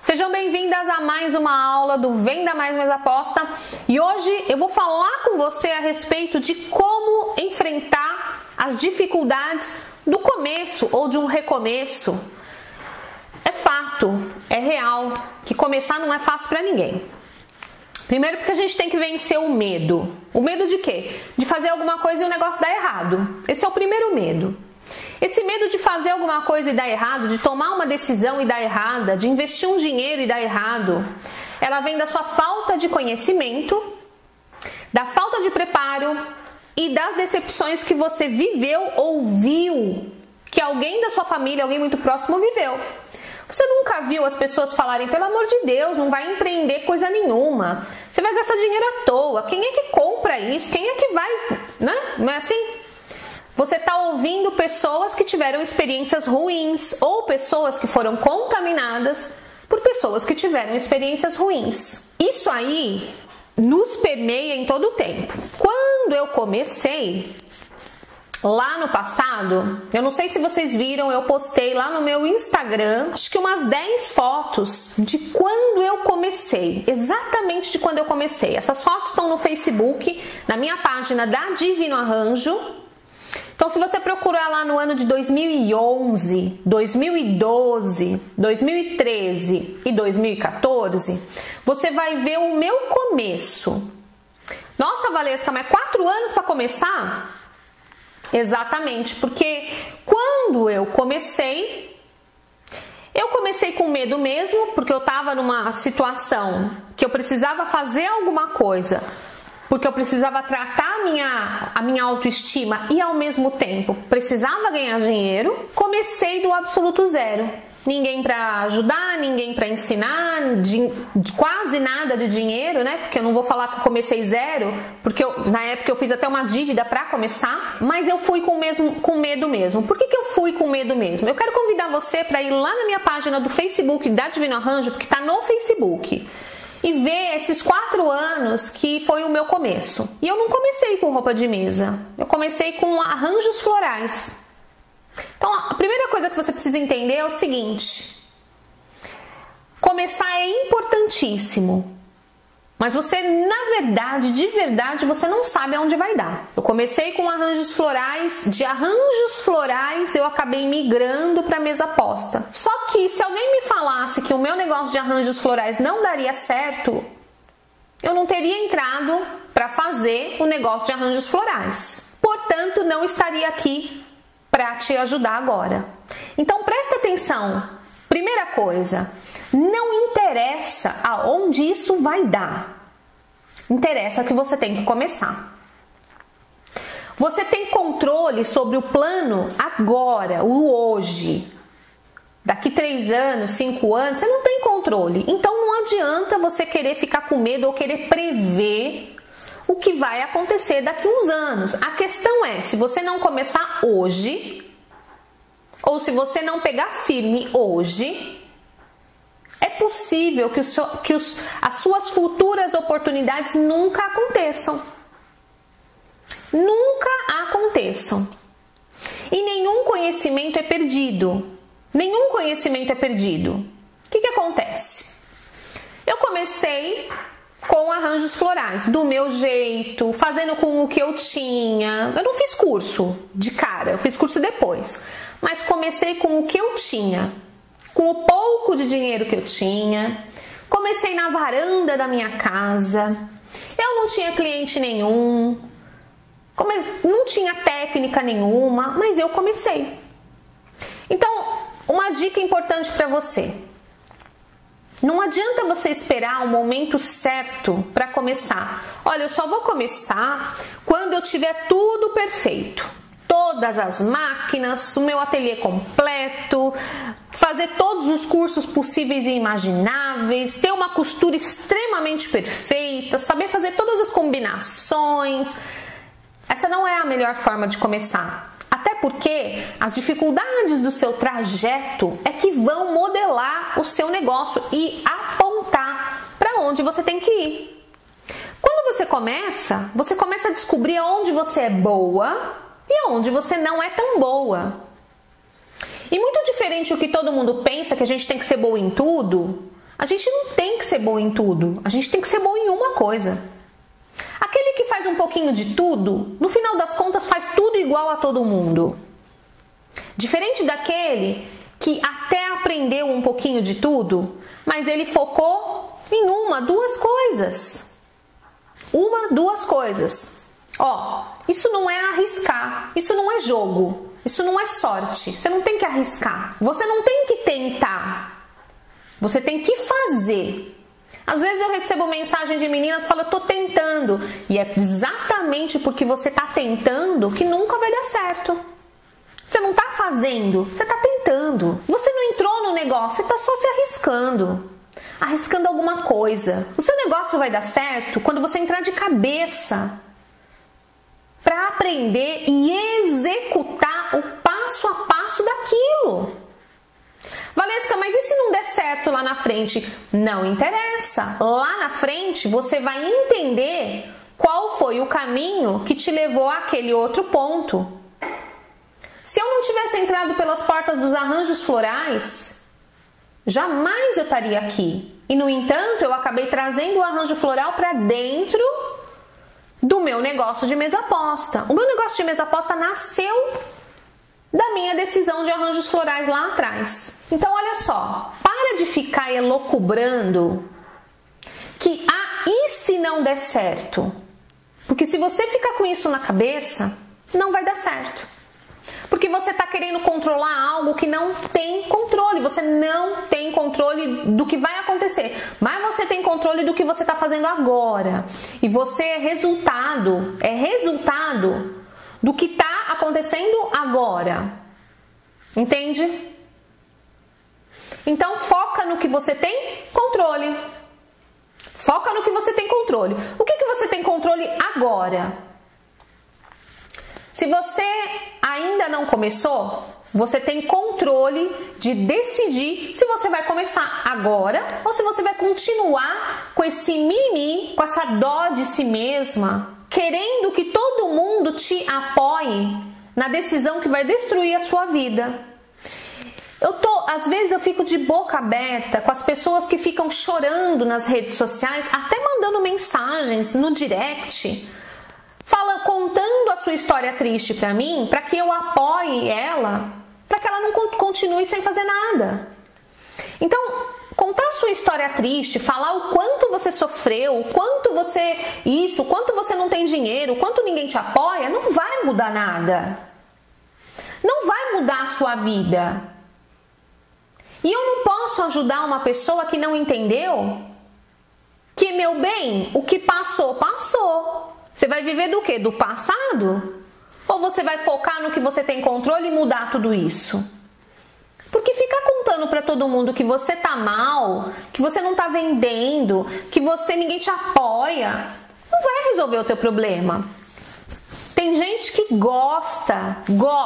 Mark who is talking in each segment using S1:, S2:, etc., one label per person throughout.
S1: Sejam bem-vindas a mais uma aula do Venda Mais Mais Aposta e hoje eu vou falar com você a respeito de como enfrentar as dificuldades do começo ou de um recomeço. É fato, é real que começar não é fácil para ninguém. Primeiro porque a gente tem que vencer o medo. O medo de quê? De fazer alguma coisa e o negócio dar errado. Esse é o primeiro medo. Esse medo de fazer alguma coisa e dar errado, de tomar uma decisão e dar errada, de investir um dinheiro e dar errado, ela vem da sua falta de conhecimento, da falta de preparo e das decepções que você viveu ou viu que alguém da sua família, alguém muito próximo viveu. Você nunca viu as pessoas falarem, pelo amor de Deus, não vai empreender coisa nenhuma, você vai gastar dinheiro à toa, quem é que compra isso, quem é que vai, né? Não é assim? Você está ouvindo pessoas que tiveram experiências ruins ou pessoas que foram contaminadas por pessoas que tiveram experiências ruins. Isso aí nos permeia em todo o tempo. Quando eu comecei, lá no passado, eu não sei se vocês viram, eu postei lá no meu Instagram, acho que umas 10 fotos de quando eu comecei, exatamente de quando eu comecei. Essas fotos estão no Facebook, na minha página da Divino Arranjo. Então, se você procurar lá no ano de 2011, 2012, 2013 e 2014, você vai ver o meu começo. Nossa, Valesca, mas 4 anos para começar? Exatamente, porque quando eu comecei com medo mesmo, porque eu estava numa situação que eu precisava fazer alguma coisa, porque eu precisava tratar a minha autoestima e ao mesmo tempo precisava ganhar dinheiro. Comecei do absoluto zero. Ninguém para ajudar, ninguém para ensinar, quase nada de dinheiro, né? Porque eu não vou falar que eu comecei zero, porque na época eu fiz até uma dívida para começar, mas eu fui com medo mesmo. Por que eu fui com medo mesmo? Eu quero convidar você para ir lá na minha página do Facebook da Divino Arranjo, porque está no Facebook, e ver esses 4 anos que foi o meu começo. E eu não comecei com roupa de mesa, eu comecei com arranjos florais. Então, a primeira coisa que você precisa entender é o seguinte: começar é importantíssimo, mas você, na verdade, de verdade, você não sabe aonde vai dar. Eu comecei com arranjos florais, de arranjos florais eu acabei migrando para mesa aposta. Só que se alguém me falasse que o meu negócio de arranjos florais não daria certo, eu não teria entrado para fazer o negócio de arranjos florais. Portanto, não estaria aqui para te ajudar agora. Então, presta atenção. Primeira coisa, não interessa aonde isso vai dar. Interessa que você tem que começar. Você tem controle sobre o plano agora, o hoje. Daqui 3 anos, 5 anos, você não tem controle. Então não adianta você querer ficar com medo ou querer prever o que vai acontecer daqui uns anos. A questão é, se você não começar hoje, ou se você não pegar firme hoje, é possível que as suas futuras oportunidades nunca aconteçam. Nunca aconteçam. E nenhum conhecimento é perdido. Nenhum conhecimento é perdido. O que acontece? Eu comecei com arranjos florais, do meu jeito, fazendo com o que eu tinha. Eu não fiz curso de cara, eu fiz curso depois. Mas comecei com o que eu tinha, com o pouco de dinheiro que eu tinha. Comecei na varanda da minha casa. Eu não tinha cliente nenhum, não tinha técnica nenhuma, mas eu comecei. Então, uma dica importante para você: não adianta você esperar o momento certo para começar. Olha, eu só vou começar quando eu tiver tudo perfeito. Todas as máquinas, o meu ateliê completo, fazer todos os cursos possíveis e imagináveis, ter uma costura extremamente perfeita, saber fazer todas as combinações. Essa não é a melhor forma de começar. Até porque as dificuldades do seu trajeto é que vão modelar o seu negócio e apontar para onde você tem que ir. Quando você começa a descobrir onde você é boa e onde você não é tão boa. E muito diferente do que todo mundo pensa, que a gente tem que ser boa em tudo, A gente não tem que ser bom em tudo, a gente tem que ser bom em uma coisa. Aquele que faz um pouquinho de tudo, no final das contas faz tudo igual a todo mundo. Diferente daquele que até aprendeu um pouquinho de tudo, mas ele focou em uma, duas coisas. Uma, duas coisas. Ó, isso não é arriscar, isso não é jogo, isso não é sorte. Você não tem que arriscar, você não tem que tentar, você tem que fazer. Às vezes eu recebo mensagem de meninas que falam, eu tô tentando. E é exatamente porque você tá tentando que nunca vai dar certo. Você não tá fazendo, você tá tentando. Você não entrou no negócio, você tá só se arriscando. Arriscando alguma coisa. O seu negócio vai dar certo quando você entrar de cabeça para aprender e executar o passo a passo daquilo. Valesca, mas e se não der certo lá na frente? Não interessa. Lá na frente você vai entender qual foi o caminho que te levou àquele outro ponto. Se eu não tivesse entrado pelas portas dos arranjos florais, jamais eu estaria aqui. E no entanto, eu acabei trazendo o arranjo floral para dentro do meu negócio de mesa posta. O meu negócio de mesa posta nasceu da minha decisão de arranjos florais lá atrás. Então, olha só, para de ficar elucubrando que, e se não der certo? Porque se você ficar com isso na cabeça, não vai dar certo. Porque você está querendo controlar algo que não tem controle. Você não tem controle do que vai acontecer. Mas você tem controle do que você está fazendo agora. E você é resultado do que está acontecendo agora. Entende? Então foca no que você tem controle. Foca no que você tem controle. O que você tem controle agora? Se você ainda não começou, você tem controle de decidir se você vai começar agora ou se você vai continuar com esse mimimi, com essa dó de si mesma, querendo que todo mundo te apoie na decisão que vai destruir a sua vida. Às vezes eu fico de boca aberta com as pessoas que ficam chorando nas redes sociais, até mandando mensagens no direct, contando a sua história triste para mim, para que eu apoie ela, para que ela não continue sem fazer nada. Então, contar a sua história triste, falar o quanto você sofreu, o quanto você não tem dinheiro, o quanto ninguém te apoia, não vai mudar nada. Não vai mudar a sua vida. E eu não posso ajudar uma pessoa que não entendeu que, meu bem, o que passou, passou. Você vai viver do quê? Do passado? Ou você vai focar no que você tem controle e mudar tudo isso? Porque ficar contando para todo mundo que você tá mal, que você não tá vendendo, que ninguém te apoia, não vai resolver o teu problema. Tem gente que gosta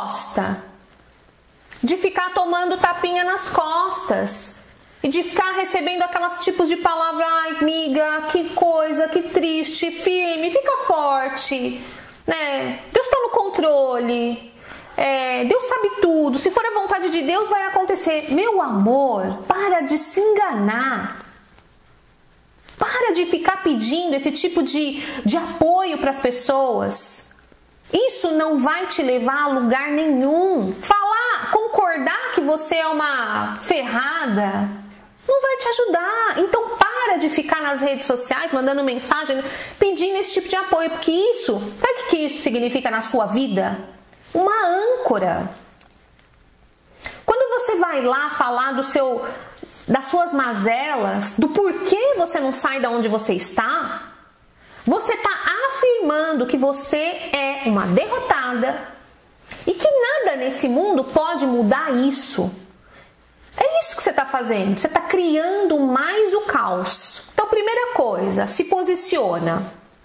S1: de ficar tomando tapinha nas costas e de ficar recebendo aquelas tipos de palavra, ai, amiga, que coisa, que triste, firme, fica forte, né? Deus está no controle, Deus sabe tudo, se for a vontade de Deus vai acontecer. Meu amor, para de se enganar. Para de ficar pedindo esse tipo de apoio para as pessoas. Isso não vai te levar a lugar nenhum. Concordar que você é uma ferrada não vai te ajudar. Então para de ficar nas redes sociais mandando mensagem pedindo esse tipo de apoio, porque sabe o que isso significa na sua vida? Uma âncora. Quando você vai lá falar das suas mazelas, do porquê você não sai da onde você está, você está afirmando que você é uma derrotada e que nada nesse mundo pode mudar isso. É isso que você está fazendo. Você está criando mais o caos. Então, primeira coisa, se posiciona.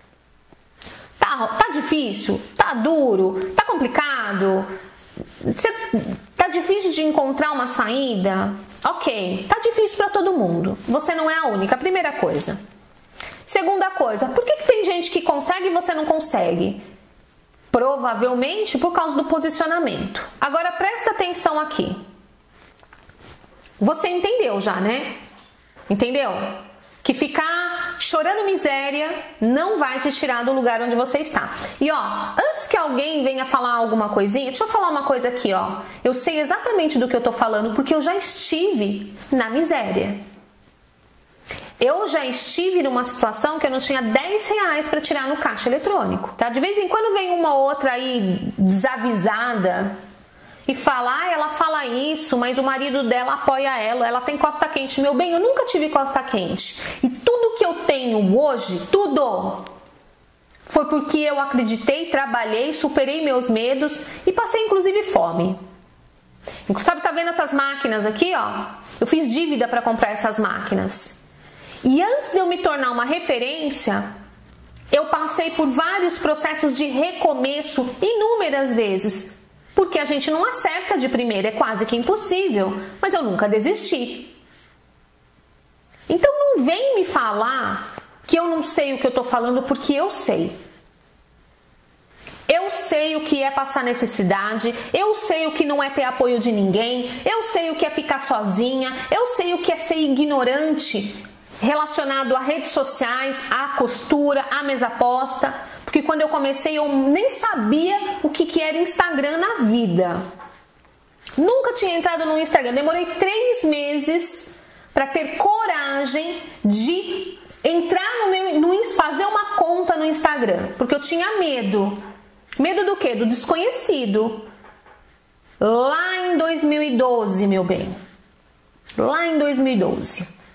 S1: Tá difícil? Tá duro? Tá complicado? Tá difícil de encontrar uma saída? Ok, tá difícil para todo mundo. Você não é a única. Primeira coisa. Segunda coisa, por que tem gente que consegue e você não consegue? Provavelmente por causa do posicionamento. Agora presta atenção aqui. Você entendeu já, né? Entendeu? Que ficar chorando miséria não vai te tirar do lugar onde você está. E ó, antes que alguém venha falar alguma coisinha, deixa eu falar uma coisa aqui, ó. Eu sei exatamente do que eu tô falando porque eu já estive na miséria. Eu já estive numa situação que eu não tinha 10 reais para tirar no caixa eletrônico, tá? De vez em quando vem uma outra aí desavisada e fala, ela fala isso, mas o marido dela apoia ela tem costa quente. Meu bem, eu nunca tive costa quente. E tudo que eu tenho hoje, tudo, foi porque eu acreditei, trabalhei, superei meus medos e passei inclusive fome. Sabe, tá vendo essas máquinas aqui, ó? Eu fiz dívida para comprar essas máquinas. E antes de eu me tornar uma referência, eu passei por vários processos de recomeço inúmeras vezes. Porque a gente não acerta de primeira, é quase que impossível. Mas eu nunca desisti. Então não vem me falar que eu não sei o que eu tô falando, porque eu sei. Eu sei o que é passar necessidade, eu sei o que não é ter apoio de ninguém, eu sei o que é ficar sozinha, eu sei o que é ser ignorante relacionado a redes sociais, a costura, a mesa posta, porque quando eu comecei eu nem sabia o que era Instagram na vida. Nunca tinha entrado no Instagram, demorei 3 meses para ter coragem de entrar fazer uma conta no Instagram, porque eu tinha medo. Medo do quê? Do desconhecido. Lá em 2012, meu bem. Lá em 2012.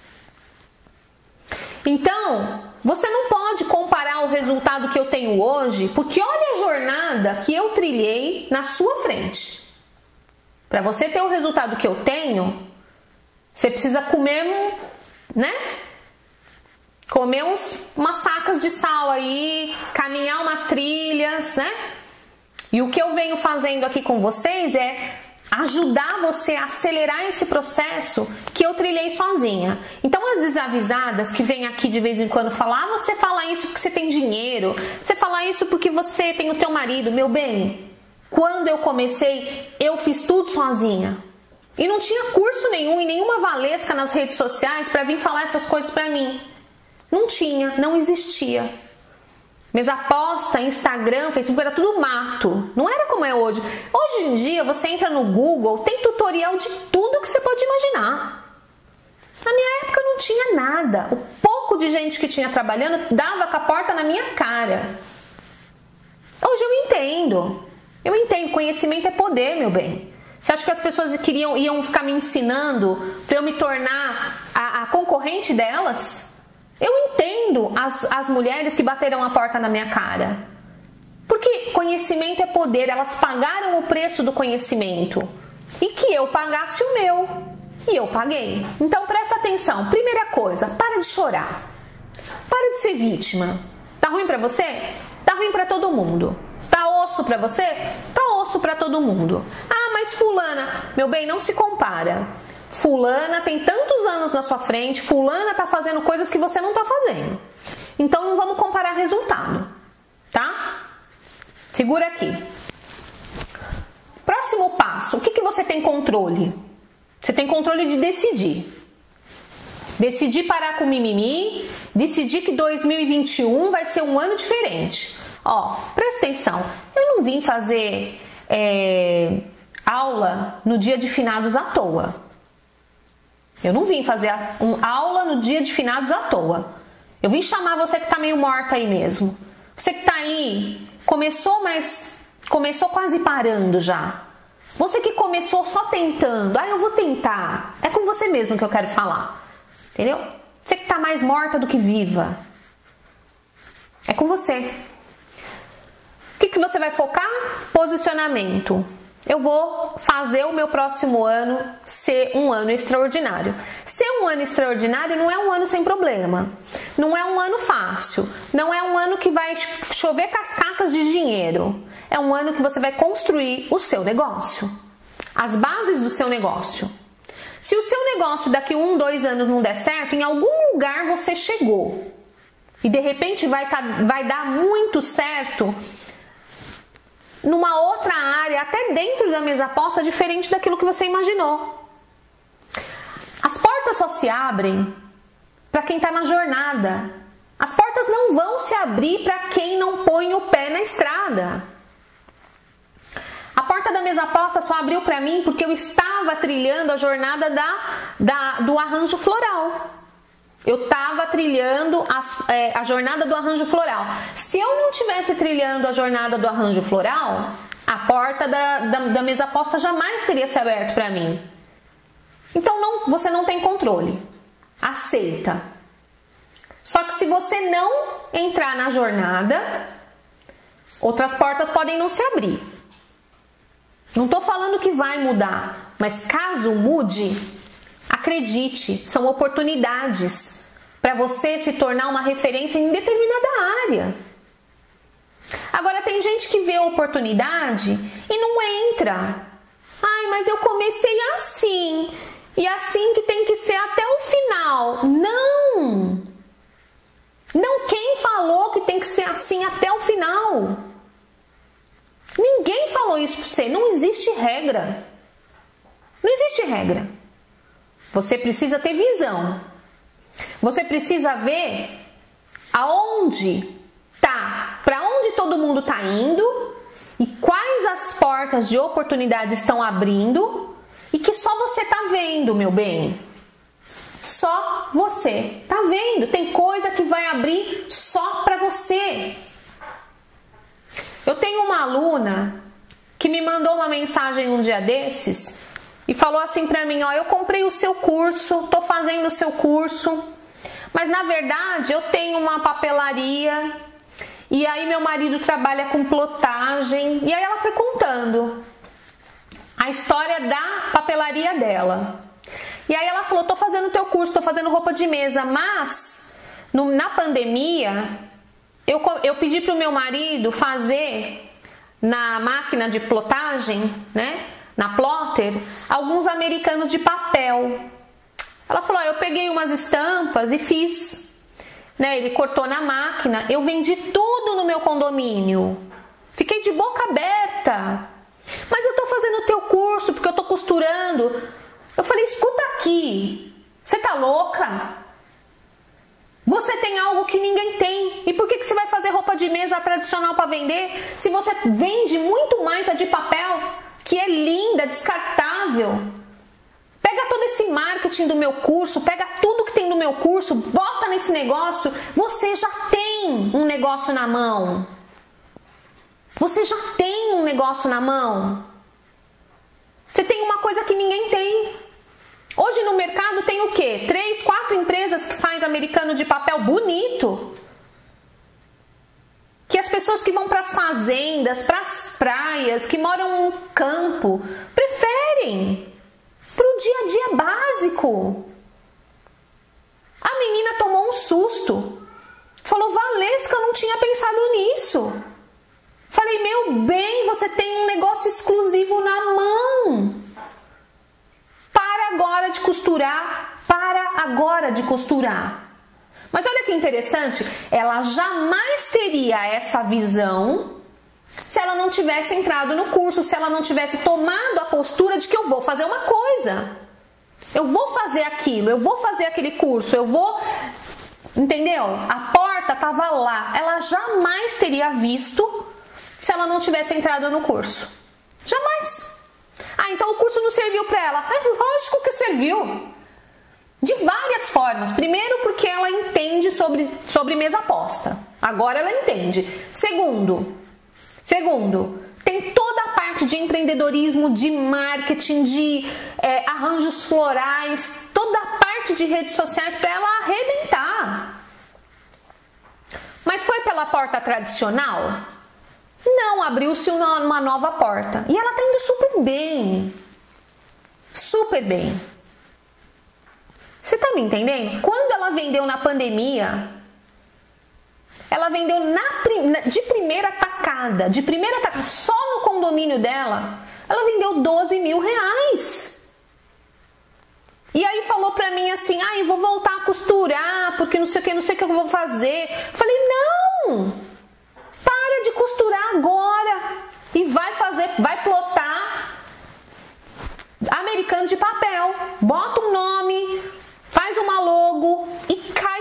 S1: Então, você não pode comparar o resultado que eu tenho hoje, porque olha a jornada que eu trilhei na sua frente. Para você ter o resultado que eu tenho, você precisa comer, né? Comer umas sacas de sal aí, caminhar umas trilhas, né? E o que eu venho fazendo aqui com vocês é ajudar você a acelerar esse processo que eu trilhei sozinha. Então as desavisadas que vêm aqui de vez em quando falar, você fala isso porque você tem dinheiro, você fala isso porque você tem o teu marido. Meu bem, quando eu comecei, eu fiz tudo sozinha. E não tinha curso nenhum e nenhuma valesca nas redes sociais para vir falar essas coisas para mim. Não tinha, não existia. Mesa posta, Instagram, Facebook, era tudo mato. Não era como é hoje. Hoje em dia, você entra no Google, tem tutorial de tudo que você pode imaginar. Na minha época não tinha nada. O pouco de gente que tinha trabalhando dava com a porta na minha cara. Hoje eu entendo. Eu entendo, conhecimento é poder, meu bem. Você acha que as pessoas iam ficar me ensinando para eu me tornar a concorrente delas? Eu entendo as mulheres que bateram a porta na minha cara. Porque conhecimento é poder, elas pagaram o preço do conhecimento. E que eu pagasse o meu. E eu paguei. Então presta atenção. Primeira coisa, para de chorar. Para de ser vítima. Tá ruim pra você? Tá ruim pra todo mundo. Tá osso pra você? Tá osso pra todo mundo. Ah, mas fulana, meu bem, não se compara. Fulana tem tantos anos na sua frente, fulana tá fazendo coisas que você não tá fazendo. Então não vamos comparar resultado, tá? Segura aqui. Próximo passo, o que você tem controle? Você tem controle de decidir. Decidir parar com mimimi, decidir que 2021 vai ser um ano diferente. Ó, presta atenção, eu não vim fazer aula no dia de finados à toa. Eu não vim fazer aula no dia de finados à toa. Eu vim chamar você que tá meio morta aí mesmo. Você que tá aí, começou quase parando já. Você que começou só tentando. Ah, eu vou tentar. É com você mesmo que eu quero falar. Entendeu? Você que tá mais morta do que viva. É com você. O que você vai focar? Posicionamento. Eu vou fazer o meu próximo ano ser um ano extraordinário. Ser um ano extraordinário não é um ano sem problema. Não é um ano fácil. Não é um ano que vai chover cascatas de dinheiro. É um ano que você vai construir o seu negócio. As bases do seu negócio. Se o seu negócio daqui 1, 2 anos não der certo, em algum lugar você chegou. E de repente vai dar muito certo numa outra área, até dentro da mesa posta, diferente daquilo que você imaginou. As portas só se abrem para quem está na jornada. As portas não vão se abrir para quem não põe o pé na estrada. A porta da mesa posta só abriu para mim porque eu estava trilhando a jornada do arranjo floral. Eu estava trilhando a jornada do arranjo floral. Se eu não tivesse trilhando a jornada do arranjo floral, a porta da mesa posta jamais teria se aberto para mim. Então você não tem controle. Aceita. Só que se você não entrar na jornada, outras portas podem não se abrir. Não estou falando que vai mudar, mas caso mude, acredite, são oportunidades para você se tornar uma referência em determinada área. Agora tem gente que vê a oportunidade e não entra. Ai, mas eu comecei assim, e assim que tem que ser até o final. Não! Não, quem falou que tem que ser assim até o final? Ninguém falou isso para você, não existe regra. Não existe regra. Você precisa ter visão. Você precisa ver aonde tá, para onde todo mundo tá indo e quais as portas de oportunidade estão abrindo e que só você tá vendo, meu bem. Só você tá vendo. Tem coisa que vai abrir só para você. Eu tenho uma aluna que me mandou uma mensagem um dia desses e falou assim pra mim, ó, eu comprei o seu curso, tô fazendo o seu curso, mas na verdade eu tenho uma papelaria e aí meu marido trabalha com plotagem. E aí ela foi contando a história da papelaria dela. E aí ela falou, tô fazendo o teu curso, tô fazendo roupa de mesa, mas na pandemia eu pedi pro meu marido fazer na máquina de plotagem, né, na plotter, alguns americanos de papel. Ela falou, eu peguei umas estampas e fiz, né, ele cortou na máquina, eu vendi tudo no meu condomínio, fiquei de boca aberta, mas eu tô fazendo o teu curso porque eu tô costurando. Eu falei, escuta aqui, você tá louca? Você tem algo que ninguém tem. E por que você vai fazer roupa de mesa tradicional para vender se você vende muito mais a de papel, que é linda, descartável? Pega todo esse marketing do meu curso, pega tudo que tem no meu curso, bota nesse negócio. Você já tem um negócio na mão. Você já tem um negócio na mão. Você tem uma coisa que ninguém tem. Hoje no mercado tem o quê? 3, 4 empresas que faz americano de papel bonito. Que as pessoas que vão para as fazendas, para as praias, que moram no campo, preferem para o dia a dia básico. A menina tomou um susto. Falou, Valesca, eu não tinha pensado nisso. Falei, meu bem, você tem um negócio exclusivo na mão. Para agora de costurar, para agora de costurar. Mas olha que interessante, ela jamais teria essa visão se ela não tivesse entrado no curso, se ela não tivesse tomado a postura de que eu vou fazer uma coisa. Eu vou fazer aquilo, eu vou fazer aquele curso, eu vou... Entendeu? A porta estava lá. Ela jamais teria visto se ela não tivesse entrado no curso. Jamais. Ah, então o curso não serviu para ela. Mas lógico que serviu. De várias formas. Primeiro, porque ela entende sobre mesa posta. Agora ela entende. Segundo, tem toda a parte de empreendedorismo, de marketing, de arranjos florais, toda a parte de redes sociais para ela arrebentar. Mas foi pela porta tradicional? Não, abriu-se uma nova porta. E ela está indo super bem. Super bem. Você está me entendendo? Quando ela vendeu na pandemia, ela vendeu de primeira tacada, só no condomínio dela, ela vendeu 12 mil reais. E aí falou pra mim assim, eu vou voltar a costurar, porque não sei o que eu vou fazer. Falei, não, para de costurar agora e vai plotar americano de papel, bota um nome, faz uma logo e cai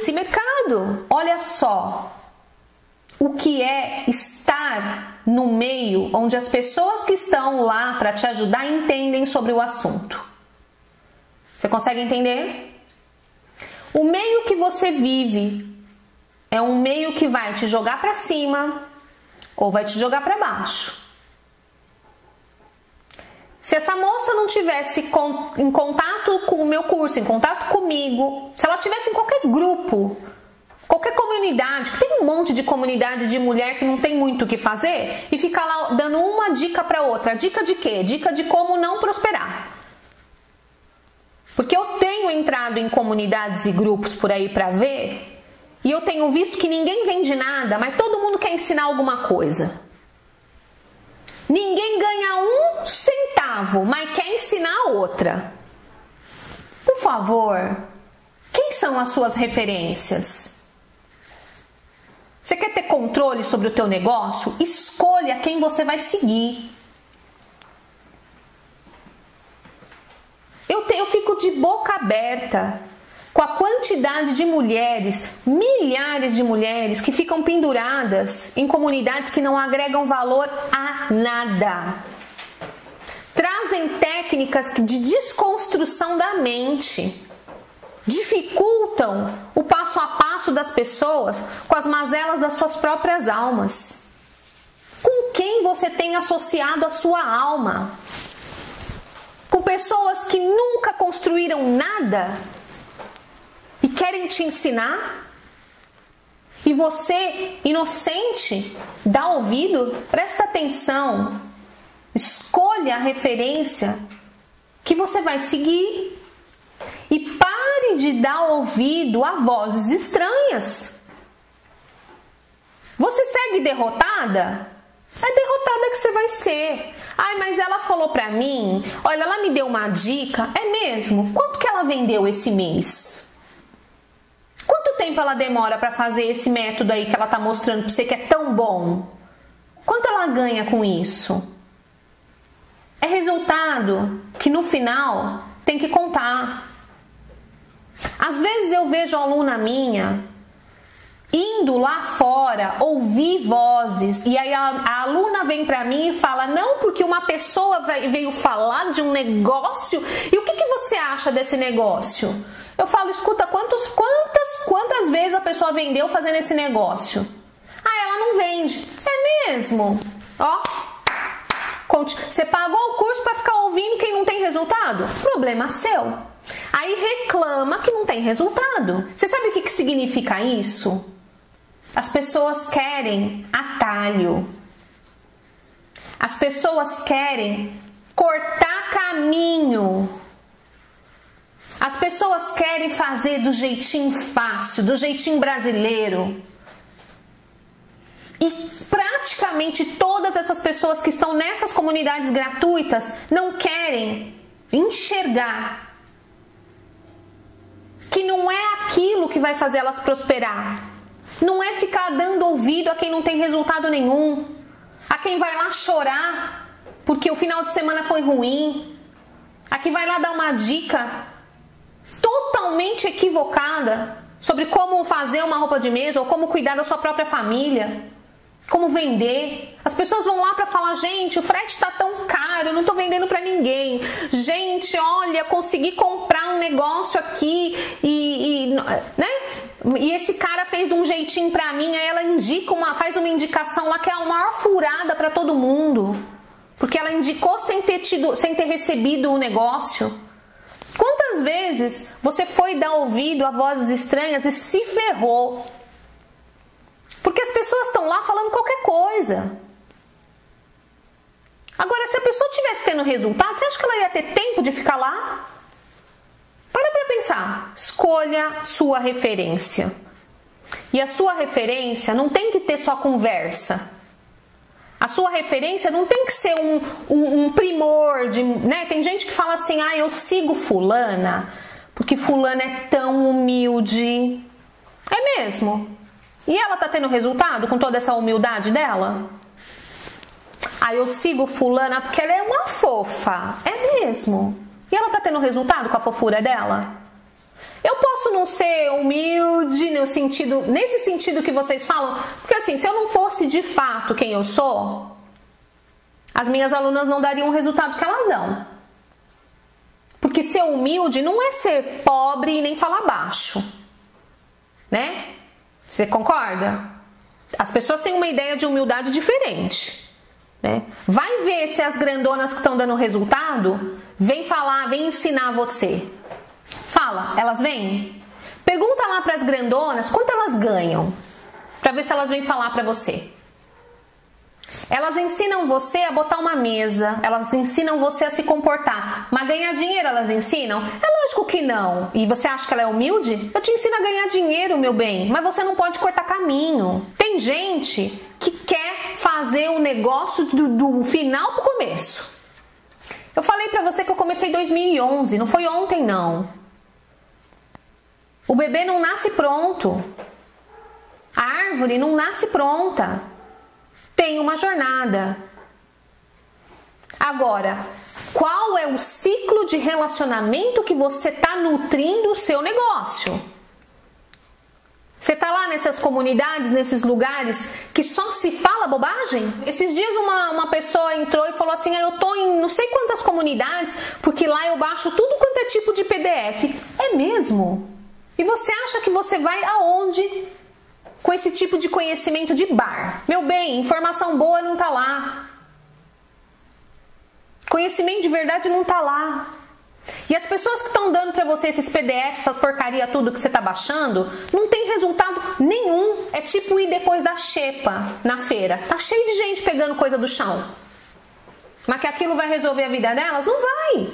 S1: esse mercado. Olha só o que é estar no meio onde as pessoas que estão lá para te ajudar entendem sobre o assunto. Você consegue entender? O meio que você vive é um meio que vai te jogar para cima ou vai te jogar para baixo. Se essa moça não tivesse em contato com o meu curso, em contato comigo, se ela tivesse em qualquer grupo, qualquer comunidade, que tem um monte de comunidade de mulher que não tem muito o que fazer, e ficar lá dando uma dica para outra. Dica de quê? Dica de como não prosperar. Porque eu tenho entrado em comunidades e grupos por aí para ver, e eu tenho visto que ninguém vende nada, mas todo mundo quer ensinar alguma coisa. Ninguém ganha um centavo, mas quer ensinar outra. Por favor, quem são as suas referências? Você quer ter controle sobre o teu negócio? Escolha quem você vai seguir. Eu fico de boca aberta com a quantidade de mulheres, milhares de mulheres que ficam penduradas em comunidades que não agregam valor a nada. Trazem técnicas de desconstrução da mente, dificultam o passo a passo das pessoas com as mazelas das suas próprias almas. Com quem você tem associado a sua alma? Com pessoas que nunca construíram nada e querem te ensinar? E você, inocente, dá ouvido? Presta atenção. Escolha a referência que você vai seguir. E pare de dar ouvido a vozes estranhas. Você segue derrotada? É derrotada que você vai ser. Ai, mas ela falou pra mim, olha, ela me deu uma dica. É mesmo? Quanto que ela vendeu esse mês? Quanto tempo ela demora pra fazer esse método aí que ela tá mostrando pra você que é tão bom? Quanto ela ganha com isso? É resultado que no final tem que contar. Às vezes eu vejo aluna minha indo lá fora, ouvir vozes, e aí a aluna vem pra mim e fala, não, porque uma pessoa veio falar de um negócio, e o que você acha desse negócio? Eu falo, escuta, quantas vezes a pessoa vendeu fazendo esse negócio? Ah, ela não vende. É mesmo? Ó, você pagou o curso pra ficar ouvindo quem não tem resultado? Problema seu. Aí reclama que não tem resultado. Você sabe o que significa isso? As pessoas querem atalho. As pessoas querem cortar caminho. As pessoas querem fazer do jeitinho fácil, do jeitinho brasileiro. E praticamente todas essas pessoas que estão nessas comunidades gratuitas não querem enxergar que não é aquilo que vai fazer elas prosperar. Não é ficar dando ouvido a quem não tem resultado nenhum, a quem vai lá chorar porque o final de semana foi ruim, a quem vai lá dar uma dica totalmente equivocada sobre como fazer uma roupa de mesa ou como cuidar da sua própria família, como vender. As pessoas vão lá para falar, gente, o frete está tão caro, eu não estou vendendo para ninguém. Gente, olha, consegui comprar um negócio aqui né? E esse cara fez de um jeitinho para mim, aí ela faz uma indicação lá que é a maior furada para todo mundo, porque ela indicou sem ter recebido o negócio. Quantas vezes você foi dar ouvido a vozes estranhas e se ferrou? Porque as pessoas estão lá falando qualquer coisa. Agora, se a pessoa estivesse tendo resultado, você acha que ela ia ter tempo de ficar lá? Para pensar. Escolha sua referência. E a sua referência não tem que ter só conversa. A sua referência não tem que ser um primor de, né? Tem gente que fala assim, ah, eu sigo fulana porque fulana é tão humilde. É mesmo? E ela tá tendo resultado com toda essa humildade dela? Ah, eu sigo fulana porque ela é uma fofa. É mesmo? E ela tá tendo resultado com a fofura dela? Eu posso não ser humilde, nesse sentido que vocês falam? Porque assim, se eu não fosse de fato quem eu sou, as minhas alunas não dariam o resultado que elas dão. Porque ser humilde não é ser pobre e nem falar baixo, né? Você concorda? As pessoas têm uma ideia de humildade diferente, né? Vai ver se as grandonas que estão dando resultado vêm falar, vêm ensinar você. Fala, elas vêm? Pergunta lá para as grandonas quanto elas ganham, para ver se elas vêm falar para você. Elas ensinam você a botar uma mesa, elas ensinam você a se comportar, mas ganhar dinheiro elas ensinam? É lógico que não. E você acha que ela é humilde? Eu te ensino a ganhar dinheiro, meu bem, mas você não pode cortar caminho. Tem gente que quer fazer o negócio do final pro começo. Eu falei pra você que eu comecei em 2011, não foi ontem não. O bebê não nasce pronto. A árvore não nasce pronta. Tem uma jornada. Agora, qual é o ciclo de relacionamento que você está nutrindo o seu negócio? Você está lá nessas comunidades, nesses lugares que só se fala bobagem? Esses dias uma pessoa entrou e falou assim, eu tô em não sei quantas comunidades, porque lá eu baixo tudo quanto é tipo de PDF. É mesmo? E você acha que você vai aonde com esse tipo de conhecimento de bar? Meu bem, informação boa não tá lá. Conhecimento de verdade não tá lá. E as pessoas que estão dando para você esses PDFs, essas porcaria tudo que você tá baixando, não tem resultado nenhum. É tipo ir depois da xepa na feira. Tá cheio de gente pegando coisa do chão. Mas que aquilo vai resolver a vida delas? Não vai.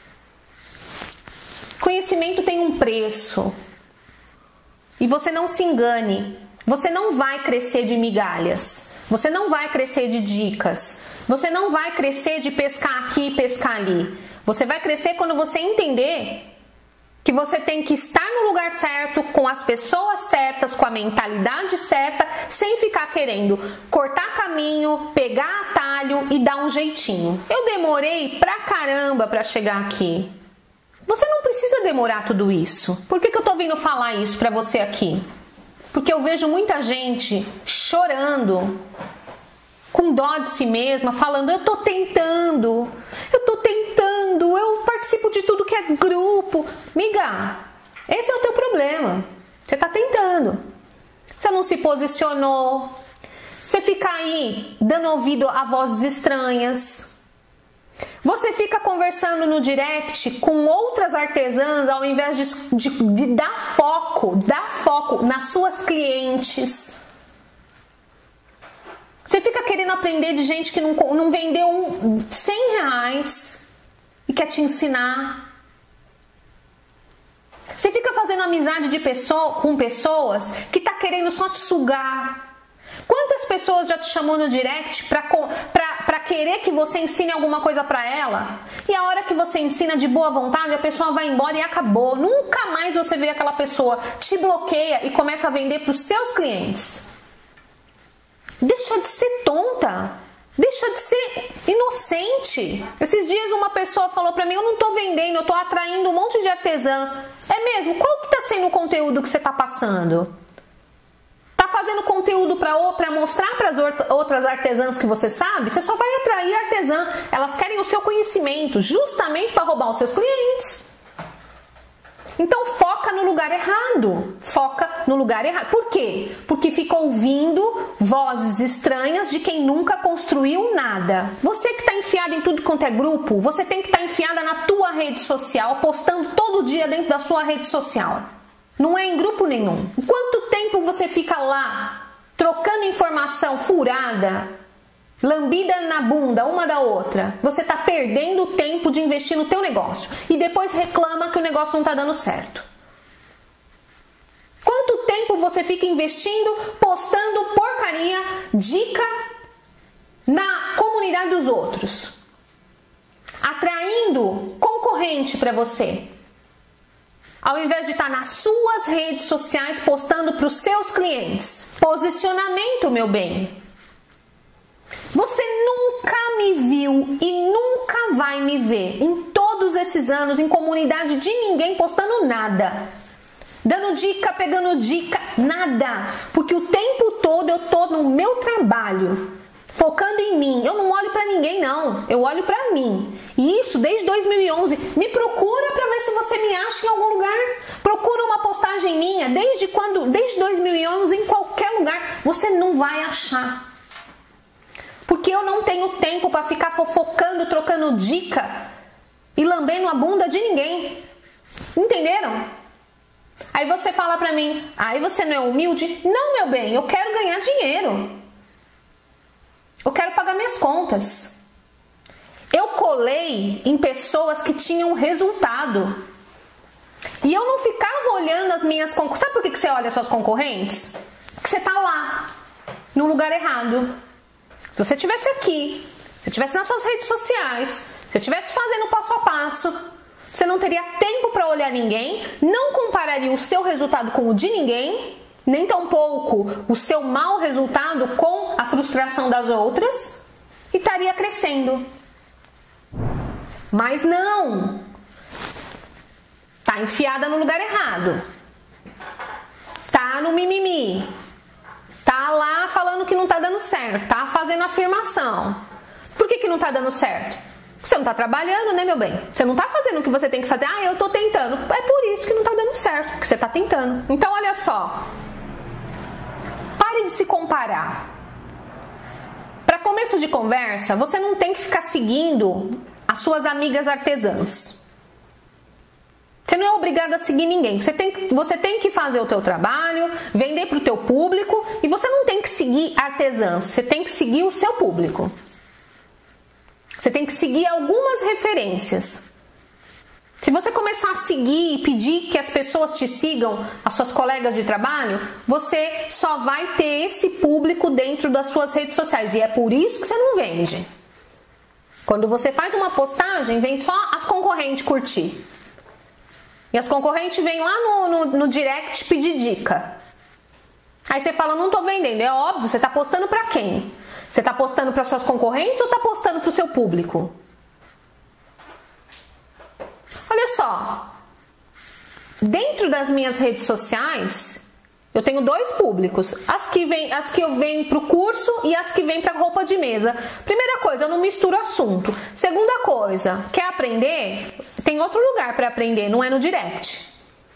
S1: Conhecimento tem um preço. E você não se engane. Você não vai crescer de migalhas. Você não vai crescer de dicas. Você não vai crescer de pescar aqui e pescar ali. Você vai crescer quando você entender que você tem que estar no lugar certo, com as pessoas certas, com a mentalidade certa, sem ficar querendo cortar caminho, pegar atalho e dar um jeitinho. Eu demorei pra caramba pra chegar aqui. Você não precisa demorar tudo isso. Por que eu tô vindo falar isso pra você aqui? Porque eu vejo muita gente chorando, com dó de si mesma, falando, eu tô tentando, eu participo de tudo que é grupo. Miga, esse é o teu problema. Você tá tentando. Você não se posicionou. Você fica aí dando ouvido a vozes estranhas. Você fica conversando no direct com outras artesãs ao invés de dar foco nas suas clientes. Você fica querendo aprender de gente que não vendeu 100 reais e quer te ensinar. Você fica fazendo amizade com pessoas que tá querendo só te sugar. Quantas pessoas já te chamou no direct pra querer que você ensine alguma coisa pra ela? E a hora que você ensina de boa vontade, a pessoa vai embora e acabou. Nunca mais você vê aquela pessoa. Te bloqueia e começa a vender pros seus clientes. Deixa de ser tonta. Deixa de ser inocente. Esses dias uma pessoa falou pra mim, eu não tô vendendo, eu tô atraindo um monte de artesã. É mesmo? Qual que tá sendo o conteúdo que você tá passando? Tá fazendo conteúdo pra mostrar pras outras artesãs que você sabe? Você só vai atrair artesã. Elas querem o seu conhecimento, justamente para roubar os seus clientes. Então foca no lugar errado. Foca no lugar errado. Por quê? Porque fica ouvindo vozes estranhas de quem nunca construiu nada. Você que está enfiado em tudo quanto é grupo, você tem que estar enfiada na tua rede social, postando todo dia dentro da sua rede social. Não é em grupo nenhum. Quanto tempo você fica lá, trocando informação furada, lambida na bunda uma da outra? Você está perdendo o tempo de investir no teu negócio e depois reclama que o negócio não está dando certo. Quanto tempo você fica investindo, postando porcaria, dica na comunidade dos outros, atraindo concorrente para você, ao invés de estar nas suas redes sociais postando para os seus clientes? Posicionamento, meu bem. Você nunca me viu e nunca vai me ver em todos esses anos em comunidade de ninguém postando nada. dando dica, pegando dica, nada. Porque o tempo todo eu tô no meu trabalho, focando em mim. Eu não olho pra ninguém, não. Eu olho pra mim. E isso desde 2011. Me procura pra ver se você me acha em algum lugar. Procura uma postagem minha. Desde 2011, em qualquer lugar. Você não vai achar. Porque eu não tenho tempo pra ficar fofocando, trocando dica e lambendo a bunda de ninguém. Entenderam? Aí você fala pra mim, aí você não é humilde? Não, meu bem, eu quero ganhar dinheiro. Eu quero pagar minhas contas. Eu colei em pessoas que tinham resultado. E eu não ficava olhando as minhas concorrentes. Sabe por que você olha as suas concorrentes? Porque você tá lá, no lugar errado. Se você estivesse aqui, se estivesse nas suas redes sociais, se você estivesse fazendo passo a passo, você não teria tempo para olhar ninguém, não compararia o seu resultado com o de ninguém, nem tampouco o seu mau resultado com a frustração das outras e estaria crescendo. Mas não! Tá enfiada no lugar errado. Tá no mimimi. Tá lá falando que não tá dando certo, tá fazendo afirmação. Por que não tá dando certo? Você não tá trabalhando, né, meu bem? Você não tá fazendo o que você tem que fazer. Ah, eu tô tentando. É por isso que não tá dando certo, porque você tá tentando. Então, olha só. Pare de se comparar. Para começo de conversa, você não tem que ficar seguindo as suas amigas artesãs. Você não é obrigado a seguir ninguém. Você tem que fazer o teu trabalho, vender para o teu público e você não tem que seguir artesãs. Você tem que seguir o seu público. Você tem que seguir algumas referências. Se você começar a seguir e pedir que as pessoas te sigam, as suas colegas de trabalho, você só vai ter esse público dentro das suas redes sociais. E é por isso que você não vende. Quando você faz uma postagem, vem só as concorrentes curtir. E as concorrentes vêm lá no direct pedir dica. Aí você fala, não tô vendendo. É óbvio, você tá postando pra quem? Você tá postando para suas concorrentes ou tá postando pro seu público? Olha só. Dentro das minhas redes sociais, eu tenho dois públicos. As que eu venho pro curso e as que vêm pra roupa de mesa. Primeira coisa, eu não misturo assunto. Segunda coisa, quer aprender? Tem outro lugar para aprender, não é no direct.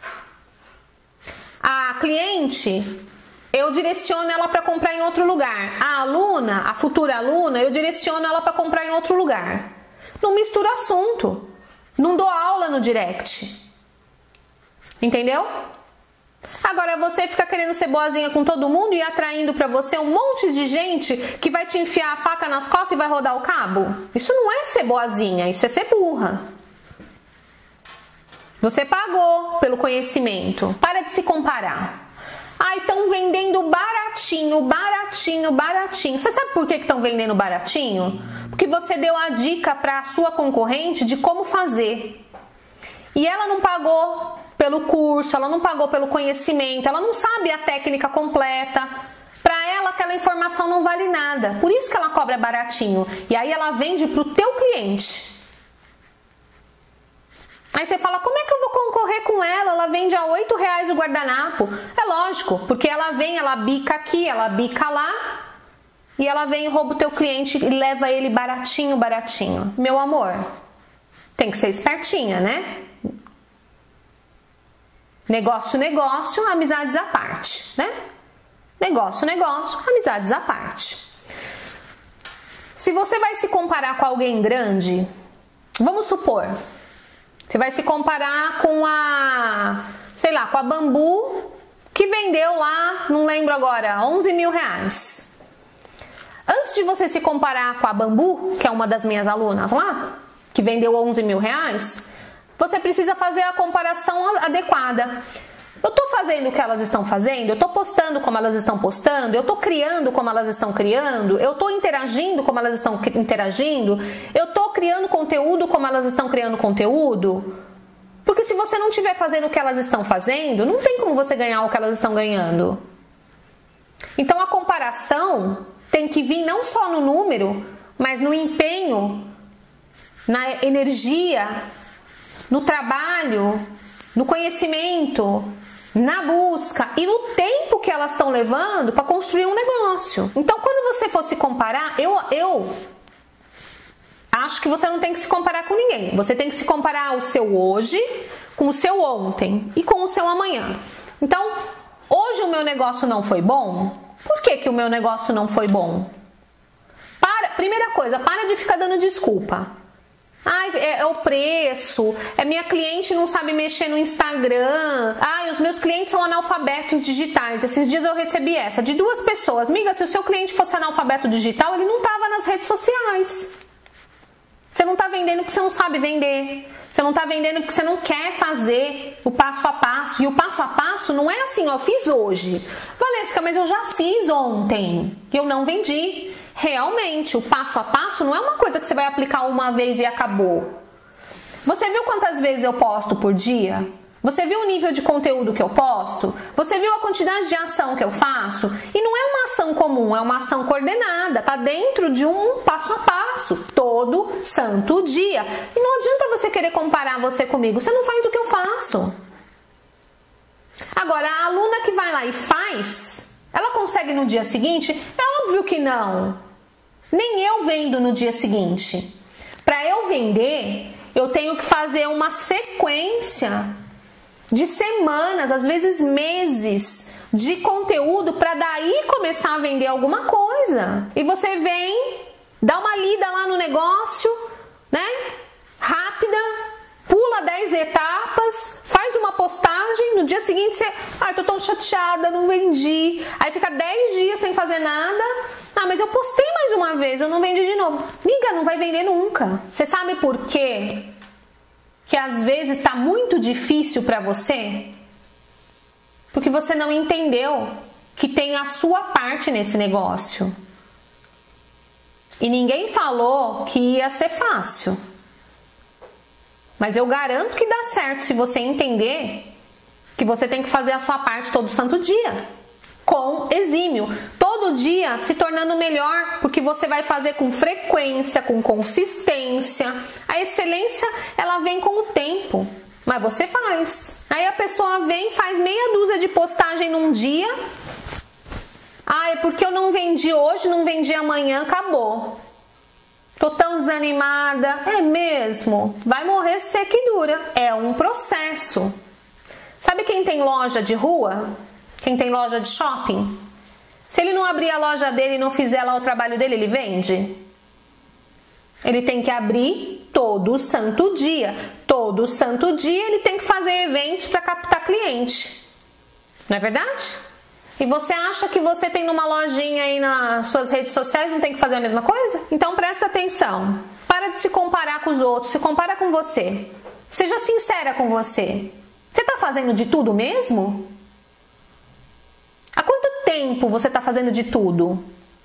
S1: A cliente, eu direciono ela para comprar em outro lugar. A aluna, a futura aluna, eu direciono ela para comprar em outro lugar. Não misturo assunto. Não dou aula no direct. Entendeu? Agora você fica querendo ser boazinha com todo mundo e atraindo para você um monte de gente que vai te enfiar a faca nas costas e vai rodar o cabo? Isso não é ser boazinha, isso é ser burra. Você pagou pelo conhecimento. Para de se comparar. Ah, estão vendendo baratinho, baratinho, baratinho. Você sabe por que estão vendendo baratinho? Porque você deu a dica para a sua concorrente de como fazer. E ela não pagou pelo curso, ela não pagou pelo conhecimento, ela não sabe a técnica completa. Para ela, aquela informação não vale nada. Por isso que ela cobra baratinho. E aí ela vende para o teu cliente. Aí você fala, como é que eu vou concorrer com ela? Ela vende a R$8 o guardanapo. É lógico, porque ela vem, ela bica aqui, ela bica lá. E ela vem e rouba o teu cliente e leva ele baratinho, baratinho. Meu amor, tem que ser espertinha, né? Negócio, negócio, amizades à parte, né? Negócio, negócio, amizades à parte. Se você vai se comparar com alguém grande, vamos supor, você vai se comparar com sei lá, com a Bambu, que vendeu lá, não lembro agora, R$11 mil. Antes de você se comparar com a Bambu, que é uma das minhas alunas lá, que vendeu R$11 mil, você precisa fazer a comparação adequada. Eu tô fazendo o que elas estão fazendo? Eu tô postando como elas estão postando? Eu tô criando como elas estão criando? Eu tô interagindo como elas estão interagindo? Eu tô criando conteúdo como elas estão criando conteúdo? Porque se você não estiver fazendo o que elas estão fazendo, não tem como você ganhar o que elas estão ganhando. Então a comparação tem que vir não só no número, mas no empenho, na energia, no trabalho, no conhecimento, na busca e no tempo que elas estão levando para construir um negócio. Então, quando você for se comparar, eu acho que você não tem que se comparar com ninguém. Você tem que se comparar o seu hoje com o seu ontem e com o seu amanhã. Então, hoje o meu negócio não foi bom? Por que o meu negócio não foi bom? Primeira coisa, para de ficar dando desculpa. Ai, é o preço, minha cliente não sabe mexer no Instagram, ai, os meus clientes são analfabetos digitais. Esses dias eu recebi essa de 2 pessoas. Amiga, se o seu cliente fosse analfabeto digital, ele não estava nas redes sociais. Você não está vendendo porque você não sabe vender. Você não está vendendo porque você não quer fazer o passo a passo. E o passo a passo não é assim, ó, eu fiz hoje. Valesca, mas eu já fiz ontem e eu não vendi. Realmente, o passo a passo não é uma coisa que você vai aplicar uma vez e acabou. Você viu quantas vezes eu posto por dia? Você viu o nível de conteúdo que eu posto? Você viu a quantidade de ação que eu faço? E não é uma ação comum, é uma ação coordenada. Tá dentro de um passo a passo, todo santo dia. E não adianta você querer comparar você comigo. Você não faz o que eu faço. Agora, a aluna que vai lá e faz, ela consegue no dia seguinte? É óbvio que não. Nem eu vendo no dia seguinte. Para eu vender, eu tenho que fazer uma sequência de semanas, às vezes meses, de conteúdo para daí começar a vender alguma coisa. E você vem, dá uma lida lá no negócio, né? Rápida, pula 10 etapas, faz uma postagem, no dia seguinte você, tô tão chateada, não vendi. Aí fica 10 dias sem fazer nada. Mas eu postei mais uma vez, eu não vendi de novo. Miga, não vai vender nunca. Você sabe por quê? Que às vezes está muito difícil para você? Porque você não entendeu que tem a sua parte nesse negócio. E ninguém falou que ia ser fácil. Mas eu garanto que dá certo se você entender que você tem que fazer a sua parte todo santo dia. Com exímio. Todo dia se tornando melhor, porque você vai fazer com frequência, com consistência. A excelência, ela vem com o tempo, mas você faz. Aí a pessoa vem, faz meia dúzia de postagem num dia. É porque eu não vendi hoje, não vendi amanhã, acabou. Tô tão desanimada. É mesmo? Vai morrer seca e dura. É um processo. Sabe quem tem loja de rua? Quem tem loja de shopping? Se ele não abrir a loja dele e não fizer lá o trabalho dele, ele vende? Ele tem que abrir todo santo dia. Todo santo dia ele tem que fazer eventos para captar cliente. Não é verdade? E você acha que você tem numa lojinha aí nas suas redes sociais, não tem que fazer a mesma coisa? Então presta atenção. Para de se comparar com os outros, se compara com você. Seja sincera com você. Você está fazendo de tudo mesmo? Há quanto tempo você está fazendo de tudo?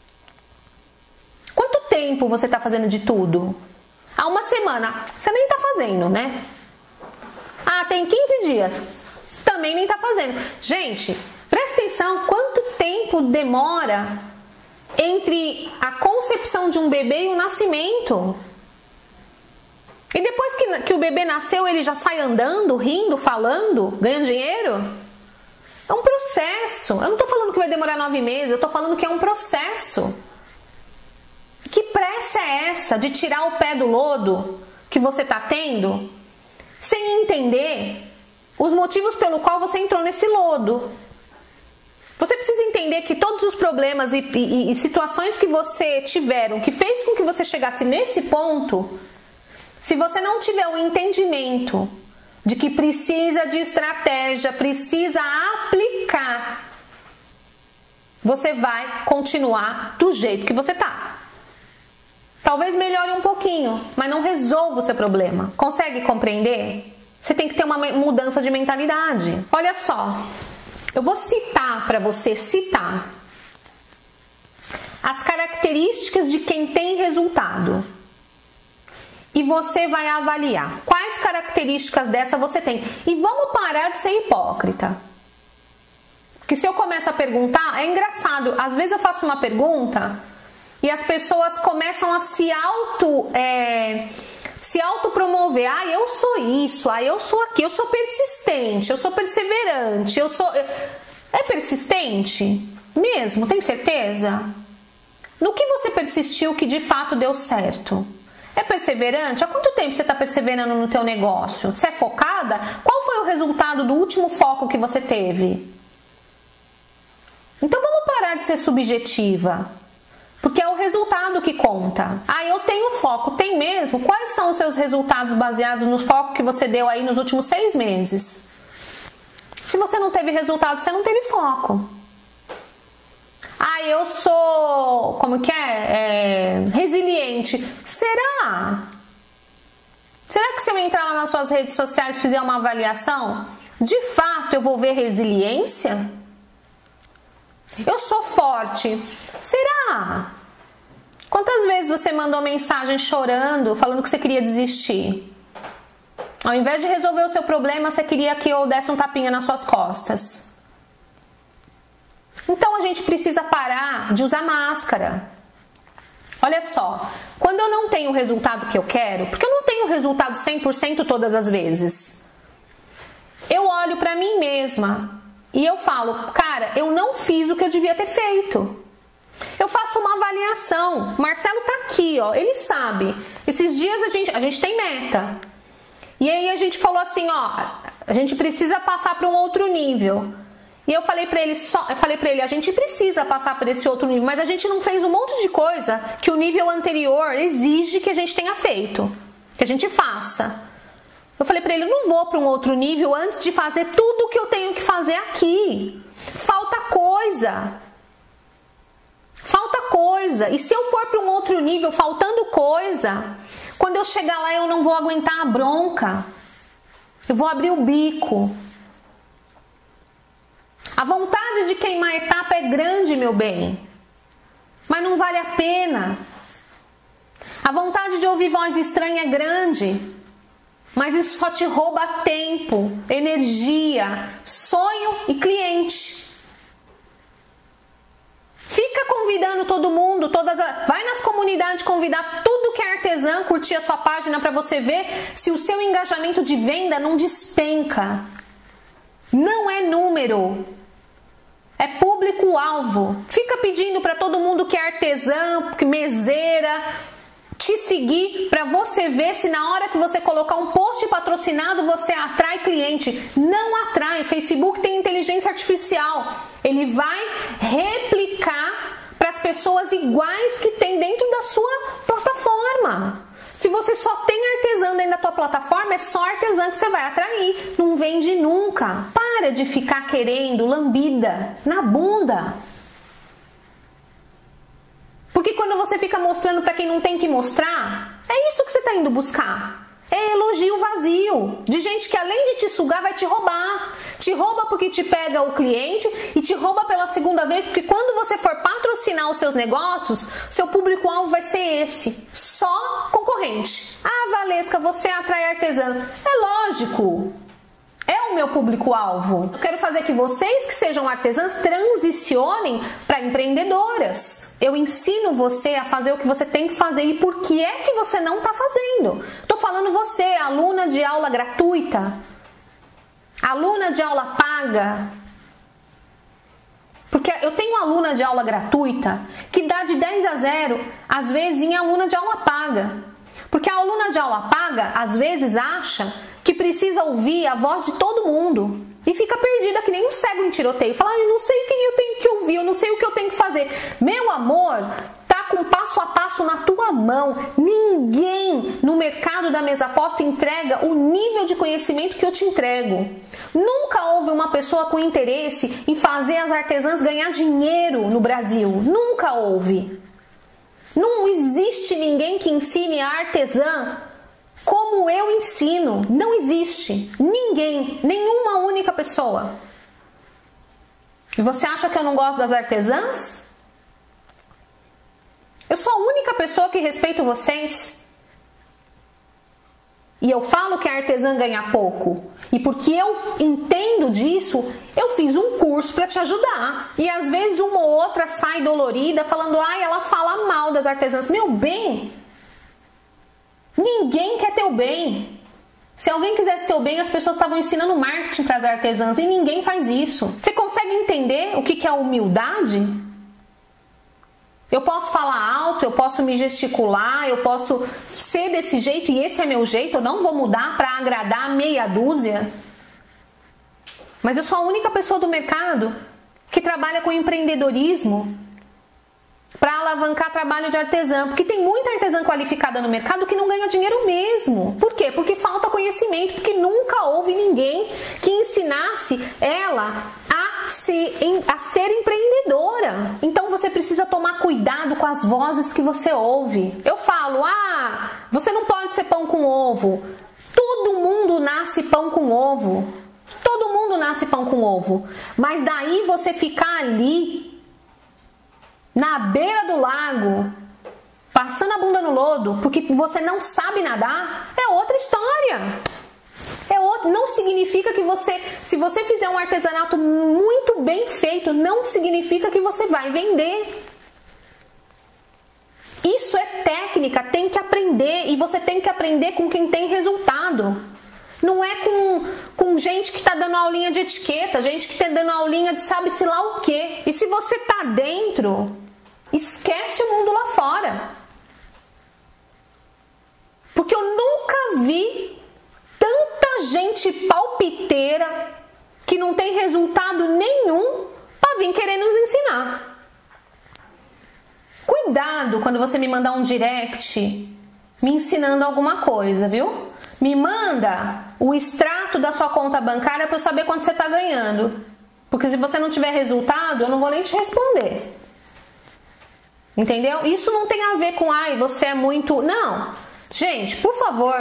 S1: Quanto tempo você está fazendo de tudo? Há uma semana, você nem está fazendo, né? Tem 15 dias, também nem está fazendo. Gente, presta atenção, quanto tempo demora entre a concepção de um bebê e o nascimento? E depois que o bebê nasceu, ele já sai andando, rindo, falando, ganhando dinheiro? É um processo. Eu não estou falando que vai demorar 9 meses, eu estou falando que é um processo. Que pressa é essa de tirar o pé do lodo que você está tendo sem entender os motivos pelo qual você entrou nesse lodo? Você precisa entender que todos os problemas e situações que você tiveram, que fez com que você chegasse nesse ponto, se você não tiver o entendimento de que precisa de estratégia, precisa aplicar, você vai continuar do jeito que você tá. Talvez melhore um pouquinho, mas não resolva o seu problema. Consegue compreender? Você tem que ter uma mudança de mentalidade. Olha só, eu vou citar para você, as características de quem tem resultado. E você vai avaliar quais características dessa você tem. E vamos parar de ser hipócrita. Porque se eu começo a perguntar, é engraçado. Às vezes eu faço uma pergunta e as pessoas começam a se se autopromover, eu sou isso, eu sou aquilo, eu sou persistente, eu sou perseverante, eu sou... É persistente? Mesmo? Tem certeza? No que você persistiu que de fato deu certo? É perseverante? Há quanto tempo você está perseverando no teu negócio? Você é focada? Qual foi o resultado do último foco que você teve? Então vamos parar de ser subjetiva. Porque é o resultado que conta. Eu tenho foco. Tem mesmo? Quais são os seus resultados baseados no foco que você deu aí nos últimos 6 meses? Se você não teve resultado, você não teve foco. Eu sou... Como que é? Resiliente. Será? Será que se eu entrar lá nas suas redes sociais e fizer uma avaliação, de fato eu vou ver resiliência? Eu sou forte. Será? Quantas vezes você mandou mensagem chorando, falando que você queria desistir? Ao invés de resolver o seu problema, você queria que eu desse um tapinha nas suas costas. Então a gente precisa parar de usar máscara. Olha só, quando eu não tenho o resultado que eu quero, porque eu não tenho o resultado 100% todas as vezes, eu olho pra mim mesma e eu falo, cara, eu não fiz o que eu devia ter feito. Eu faço uma avaliação. Marcelo tá aqui, ó, ele sabe. Esses dias a gente tem meta. E aí a gente falou assim, a gente precisa passar para um outro nível. E eu falei pra ele, a gente precisa passar por esse outro nível, mas a gente não fez um monte de coisa que o nível anterior exige que a gente tenha feito, que a gente faça. Eu falei pra ele, eu não vou para um outro nível antes de fazer tudo o que eu tenho que fazer aqui. Falta coisa. Falta coisa. E se eu for para um outro nível faltando coisa, quando eu chegar lá eu não vou aguentar a bronca. Eu vou abrir o bico. A vontade de queimar etapa é grande, meu bem, mas não vale a pena. A vontade de ouvir voz estranha é grande, mas isso só te rouba tempo, energia, sonho e cliente. Fica convidando todo mundo, vai nas comunidades convidar tudo que é artesã, curtir a sua página para você ver se o seu engajamento de venda não despenca. Não é número. É público-alvo. Fica pedindo para todo mundo que é artesã, que meseira, te seguir para você ver se na hora que você colocar um post patrocinado você atrai cliente. Não atrai. Facebook tem inteligência artificial. Ele vai replicar para as pessoas iguais que tem dentro da sua plataforma. Se você só tem artesã dentro da tua plataforma, é só artesã que você vai atrair. Não vende nunca. Para de ficar querendo lambida na bunda. Porque quando você fica mostrando para quem não tem que mostrar, é isso que você está indo buscar. É elogio vazio, de gente que além de te sugar vai te roubar. Te rouba porque te pega o cliente e te rouba pela segunda vez, porque quando você for patrocinar os seus negócios, seu público-alvo vai ser esse, só concorrente. Valesca, você atrai artesã. É lógico, é o meu público-alvo. Eu quero fazer que vocês que sejam artesãs transicionem para empreendedoras. Eu ensino você a fazer o que você tem que fazer e por que é que você não está fazendo. Tô falando você, aluna de aula gratuita, aluna de aula paga. Porque eu tenho aluna de aula gratuita que dá de 10 a 0, às vezes em aluna de aula paga. Porque a aluna de aula paga, às vezes, acha que precisa ouvir a voz de todo mundo. E fica perdida que nem um cego em tiroteio. Fala, eu não sei quem eu tenho que ouvir, eu não sei o que eu tenho que fazer. Meu amor, tá com passo a passo na tua mão. Ninguém no mercado da mesa aposta entrega o nível de conhecimento que eu te entrego. Nunca houve uma pessoa com interesse em fazer as artesãs ganhar dinheiro no Brasil. Nunca houve. Não existe ninguém que ensine a artesã como eu ensino. Não existe. Ninguém. Nenhuma única pessoa. E você acha que eu não gosto das artesãs? Eu sou a única pessoa que respeito vocês. E eu falo que a artesã ganha pouco. E porque eu entendo disso, eu fiz um curso para te ajudar. E às vezes uma ou outra sai dolorida falando, ela fala mal das artesãs. Meu bem, Ninguém quer teu bem. Se alguém quisesse teu bem, as pessoas estavam ensinando marketing para as artesãs e ninguém faz isso. Você consegue entender o que é humildade? Eu posso falar alto, eu posso me gesticular, eu posso ser desse jeito e esse é meu jeito, eu não vou mudar para agradar meia dúzia. Mas eu sou a única pessoa do mercado que trabalha com empreendedorismo para alavancar trabalho de artesã, porque tem muita artesã qualificada no mercado que não ganha dinheiro mesmo. Por quê? Porque falta conhecimento, porque nunca houve ninguém que ensinasse ela a ser empreendedora. Então você precisa tomar cuidado com as vozes que você ouve. Eu falo, você não pode ser pão com ovo. Todo mundo nasce pão com ovo. Todo mundo nasce pão com ovo. Mas daí você ficar ali na beira do lago, passando a bunda no lodo, porque você não sabe nadar, é outra história. Não significa que se você fizer um artesanato muito bem feito, não significa que você vai vender. Isso é técnica, tem que aprender, e você tem que aprender com quem tem resultado. Não é com gente que está dando aulinha de etiqueta, gente que está dando aulinha de sabe-se lá o quê. E se você está dentro, esquece o mundo lá fora. Porque eu nunca vi tanta gente palpiteira que não tem resultado nenhum para vir querer nos ensinar. Cuidado quando você me mandar um direct me ensinando alguma coisa, viu? Me manda o extrato da sua conta bancária para eu saber quanto você está ganhando. Porque se você não tiver resultado, eu não vou nem te responder. Entendeu? Isso não tem a ver com, você é muito... Não. Gente, por favor,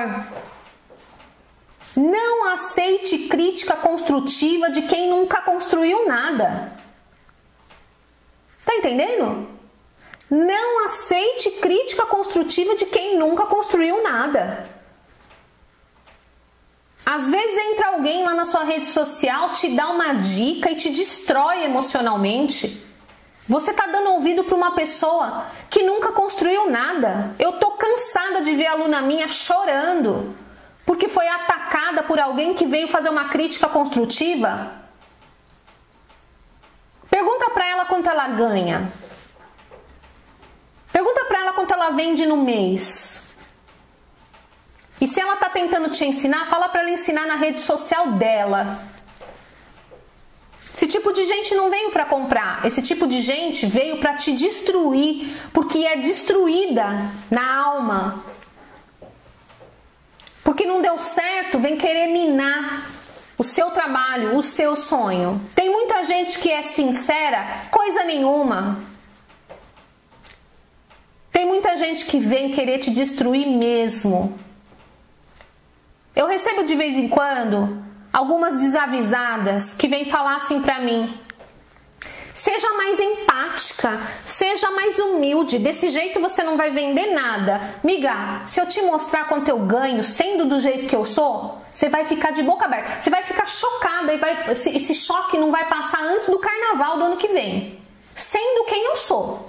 S1: não aceite crítica construtiva de quem nunca construiu nada. Tá entendendo? Não aceite crítica construtiva de quem nunca construiu nada. Às vezes entra alguém lá na sua rede social, te dá uma dica e te destrói emocionalmente. Você tá dando ouvido para uma pessoa que nunca construiu nada. Eu tô cansada de ver aluna minha chorando porque foi atacada por alguém que veio fazer uma crítica construtiva. Pergunta para ela quanto ela ganha. Pergunta para ela quanto ela vende no mês. E se ela tá tentando te ensinar, fala para ela ensinar na rede social dela. Esse tipo de gente não veio para comprar. Esse tipo de gente veio para te destruir, porque é destruída na alma. Porque não deu certo, vem querer minar o seu trabalho, o seu sonho. Tem muita gente que é sincera, coisa nenhuma. Tem muita gente que vem querer te destruir mesmo. Eu recebo de vez em quando algumas desavisadas que vêm falar assim pra mim: seja mais empática, seja mais humilde, desse jeito você não vai vender nada. Miga, se eu te mostrar quanto eu ganho sendo do jeito que eu sou, você vai ficar de boca aberta, você vai ficar chocada e esse choque não vai passar antes do carnaval do ano que vem. Sendo quem eu sou.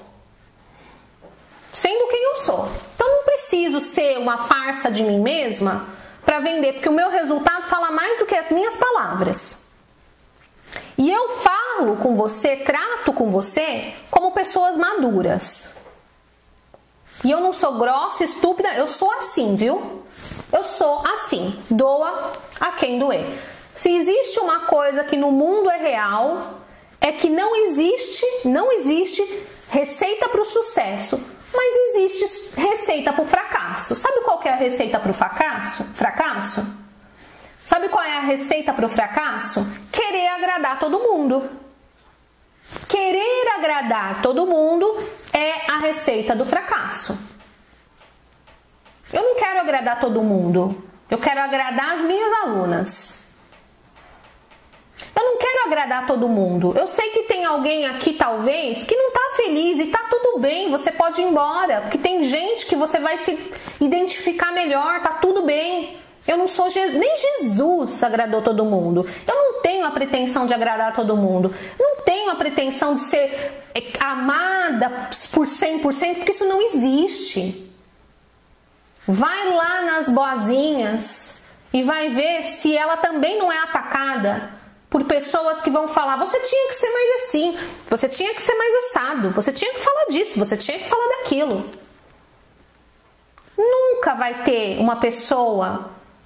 S1: Sendo quem eu sou. Então não preciso ser uma farsa de mim mesma para vender, porque o meu resultado fala mais do que as minhas palavras. E eu falo com você, trato com você como pessoas maduras. E eu não sou grossa, estúpida, eu sou assim, viu? Eu sou assim, doa a quem doer. Se existe uma coisa que no mundo é real, é que não existe receita para o sucesso. Mas existe receita para o fracasso. Sabe qual que é a receita para o fracasso? Sabe qual é a receita para o fracasso? Querer agradar todo mundo. Querer agradar todo mundo é a receita do fracasso. Eu não quero agradar todo mundo. Eu quero agradar as minhas alunas. Eu não quero agradar todo mundo. Eu sei que tem alguém aqui, talvez, que não tá feliz e tá tudo bem, você pode ir embora. Porque tem gente que você vai se identificar melhor, tá tudo bem. Eu não sou Jesus, nem Jesus agradou todo mundo. Eu não tenho a pretensão de agradar todo mundo. Não tenho a pretensão de ser amada por 100%, porque isso não existe. Vai lá nas boazinhas e vai ver se ela também não é atacada por pessoas que vão falar: você tinha que ser mais assim, você tinha que ser mais assado, você tinha que falar disso, você tinha que falar daquilo. Nunca vai ter uma pessoa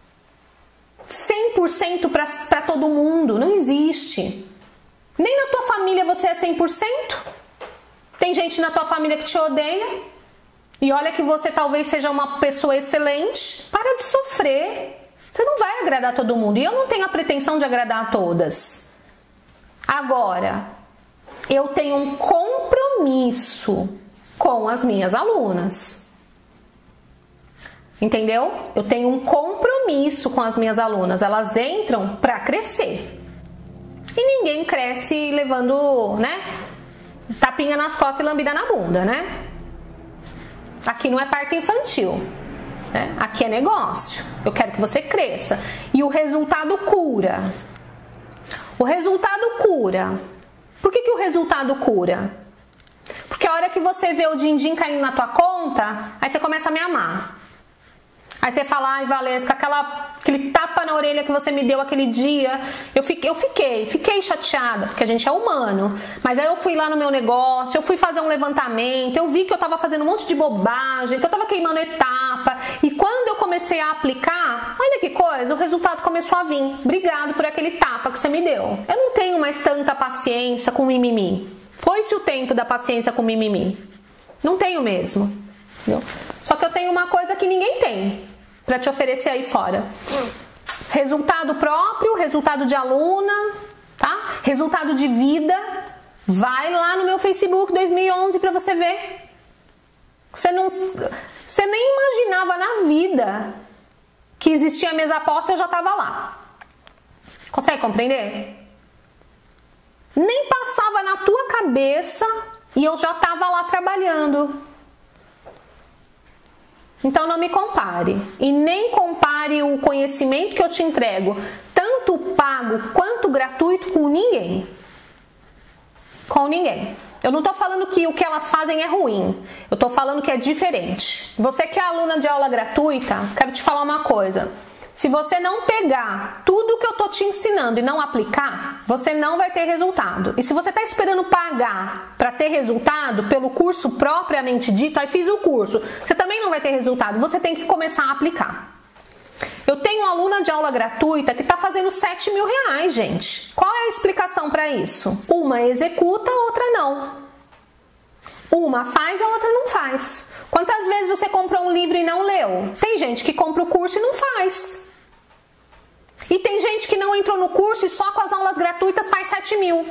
S1: 100% para todo mundo, não existe. Nem na tua família você é 100%. Tem gente na tua família que te odeia. E olha que você talvez seja uma pessoa excelente. Para de sofrer. Você não vai agradar todo mundo. E eu não tenho a pretensão de agradar a todas. Agora, eu tenho um compromisso com as minhas alunas. Entendeu? Eu tenho um compromisso com as minhas alunas. Elas entram para crescer. E ninguém cresce levando, né, tapinha nas costas e lambida na bunda, né? Aqui não é parque infantil, né? Aqui é negócio. Eu quero que você cresça. E o resultado cura. O resultado cura. Por que o resultado cura? Porque a hora que você vê o din-din caindo na tua conta, aí você começa a me amar. Aí você fala: ai, Valesca, aquele tapa na orelha que você me deu aquele dia, eu fiquei chateada, porque a gente é humano. Mas aí eu fui lá no meu negócio, eu fui fazer um levantamento, eu vi que eu tava fazendo um monte de bobagem, que eu tava queimando etapa. E quando eu comecei a aplicar, olha que coisa, o resultado começou a vir. Obrigado por aquele tapa que você me deu. Eu não tenho mais tanta paciência com mimimi. Foi-se o tempo da paciência com mimimi. Não tenho mesmo. Entendeu? Só que eu tenho uma coisa que ninguém tem para te oferecer aí fora. Resultado próprio, resultado de aluna, tá? Resultado de vida. Vai lá no meu Facebook 2011 para você ver. Você nem imaginava na vida que existia mesa aposta, eu já tava lá. Consegue compreender? Nem passava na tua cabeça e eu já tava lá trabalhando. Então não me compare e nem compare o conhecimento que eu te entrego, tanto pago quanto gratuito, com ninguém. Com ninguém. Eu não tô falando que o que elas fazem é ruim, eu tô falando que é diferente. Você que é aluna de aula gratuita, quero te falar uma coisa. Se você não pegar tudo que eu tô te ensinando e não aplicar, você não vai ter resultado. E se você tá esperando pagar para ter resultado pelo curso propriamente dito, aí fiz o curso, você também não vai ter resultado. Você tem que começar a aplicar. Eu tenho uma aluna de aula gratuita que tá fazendo 7 mil reais, gente. Qual é a explicação para isso? Uma executa, a outra não. Uma faz, a outra não faz. Quantas vezes você comprou um livro e não leu? Tem gente que compra o curso e não faz. E tem gente que não entrou no curso e só com as aulas gratuitas faz 7 mil.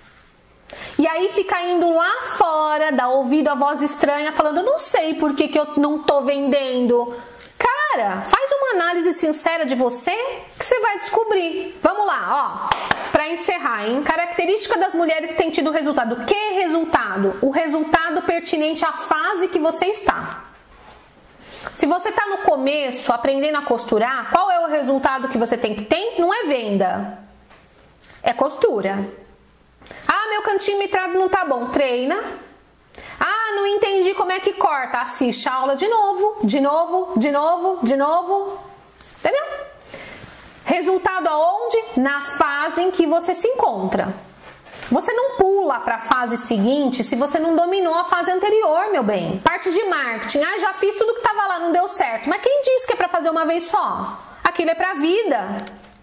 S1: E aí fica indo lá fora, dá ouvido a voz estranha, falando: eu não sei por que eu não tô vendendo. Cara, faz uma análise sincera de você que você vai descobrir. Vamos lá, ó. Pra encerrar, hein? Característica das mulheres que têm tido resultado. Que resultado? O resultado pertinente à fase que você está. Se você está no começo, aprendendo a costurar, qual é o resultado que você tem que ter? Não é venda, é costura. Ah, meu cantinho mitrado não tá bom. Treina. Ah, não entendi como é que corta. Assiste a aula de novo, de novo, de novo, de novo. Entendeu? Resultado aonde? Na fase em que você se encontra. Você não pula para a fase seguinte se você não dominou a fase anterior, meu bem. Parte de marketing. Ah, já fiz tudo que estava lá, não deu certo. Mas quem disse que é para fazer uma vez só? Aquilo é para a vida.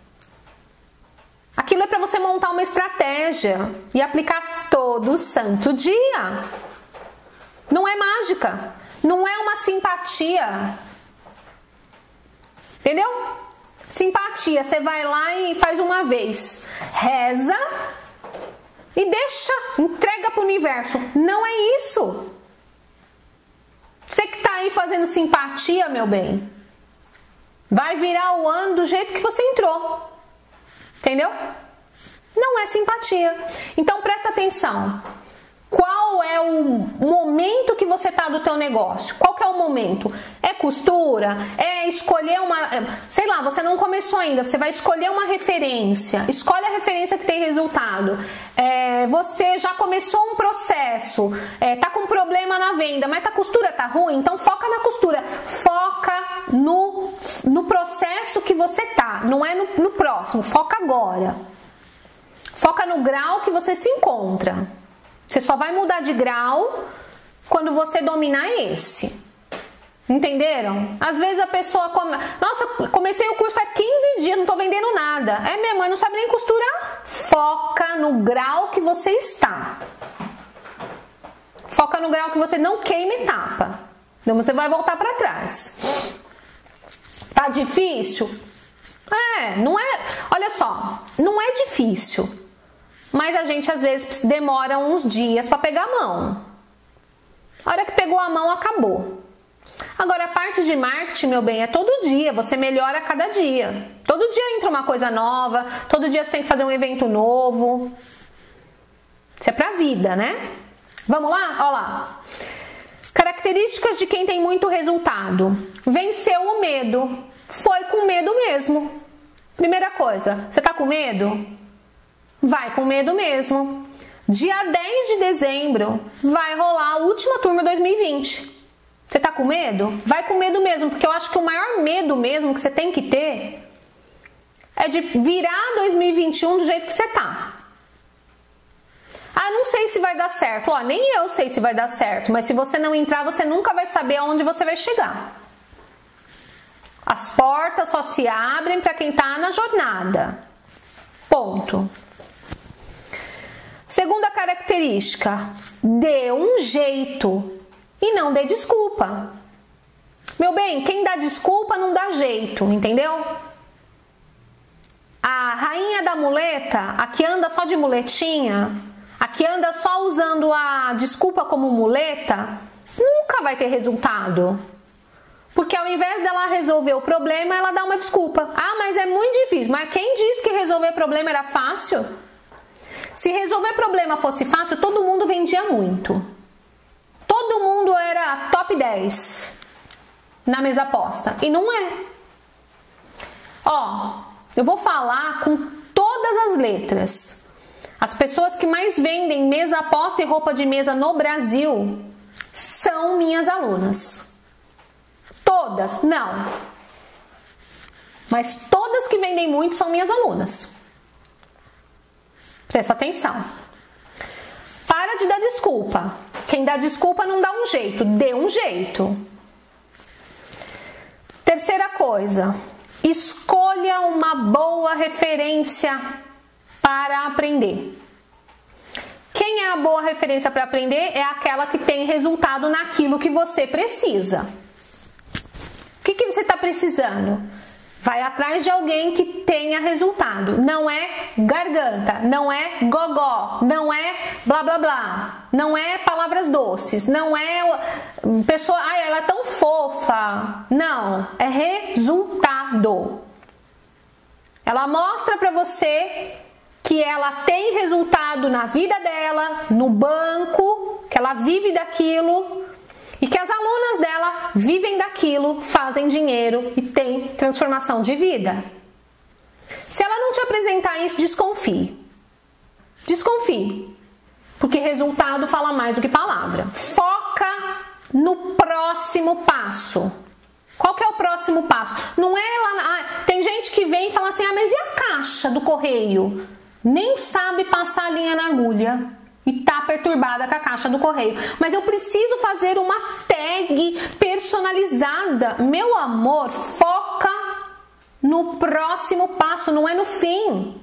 S1: Aquilo é para você montar uma estratégia e aplicar todo santo dia. Não é mágica. Não é uma simpatia. Entendeu? Simpatia. Você vai lá e faz uma vez. Reza e deixa, entrega para o universo. Não é isso. Você que está aí fazendo simpatia, meu bem, vai virar o ano do jeito que você entrou. Entendeu? Não é simpatia. Então presta atenção. Qual é o momento que você está do teu negócio? Qual que é o momento? É costura? É escolher uma... Sei lá, você não começou ainda, você vai escolher uma referência. Escolhe a referência que tem resultado. Você já começou um processo, tá com problema na venda, mas a costura tá ruim, então foca na costura. Foca no processo que você tá, não é no próximo. Foca agora. Foca no grau que você se encontra. Você só vai mudar de grau quando você dominar esse. Entenderam? Às vezes a pessoa... Nossa, comecei o curso há 15 dias, não tô vendendo nada. Minha mãe não sabe nem costurar. Foca no grau que você está. Foca no grau que você não queima etapa. Então você vai voltar para trás. Tá difícil? Não é... Olha só, não é difícil. Mas a gente às vezes demora uns dias para pegar a mão. A hora que pegou a mão, acabou. Agora, a parte de marketing, meu bem, é todo dia, você melhora a cada dia. Todo dia entra uma coisa nova, todo dia você tem que fazer um evento novo. Isso é pra vida, né? Vamos lá? Olha lá. Características de quem tem muito resultado. Venceu o medo. Foi com medo mesmo. Primeira coisa, você tá com medo? Vai com medo mesmo. Dia 10 de dezembro vai rolar a última turma 2020. Você tá com medo? Vai com medo mesmo, porque eu acho que o maior medo mesmo que você tem que ter é de virar 2021 do jeito que você tá. Não sei se vai dar certo. Nem eu sei se vai dar certo, mas se você não entrar, você nunca vai saber aonde você vai chegar. As portas só se abrem para quem tá na jornada. Ponto. Segunda característica, dê um jeito e não dê desculpa. Meu bem, quem dá desculpa não dá jeito, entendeu? A rainha da muleta, a que anda só de muletinha, a que anda só usando a desculpa como muleta, nunca vai ter resultado. Porque ao invés dela resolver o problema, ela dá uma desculpa. Mas é muito difícil. Mas quem disse que resolver problema era fácil? Se resolver problema fosse fácil, todo mundo vendia muito. Todo mundo era top 10 na mesa aposta. E não é. Eu vou falar com todas as letras. As pessoas que mais vendem mesa aposta e roupa de mesa no Brasil são minhas alunas. Todas, não. Mas todas que vendem muito são minhas alunas. Presta atenção. Para de dar desculpa. Quem dá desculpa não dá um jeito. Dê um jeito. Terceira coisa. Escolha uma boa referência para aprender. Quem é a boa referência para aprender? É aquela que tem resultado naquilo que você precisa. O que você está precisando? Vai atrás de alguém que tenha resultado. Não é garganta, não é gogó, não é blá blá blá, não é palavras doces, não é pessoa, ela é tão fofa. Não, é resultado. Ela mostra pra você que ela tem resultado na vida dela, no banco, que ela vive daquilo. E que as alunas dela vivem daquilo, fazem dinheiro e têm transformação de vida. Se ela não te apresentar isso, desconfie. Desconfie. Porque resultado fala mais do que palavra. Foca no próximo passo. Qual que é o próximo passo? Não é lá... tem gente que vem e fala assim, mas e a caixa do correio? Nem sabe passar a linha na agulha. E tá perturbada com a caixa do correio. Mas eu preciso fazer uma tag personalizada. Meu amor, foca no próximo passo, não é no fim.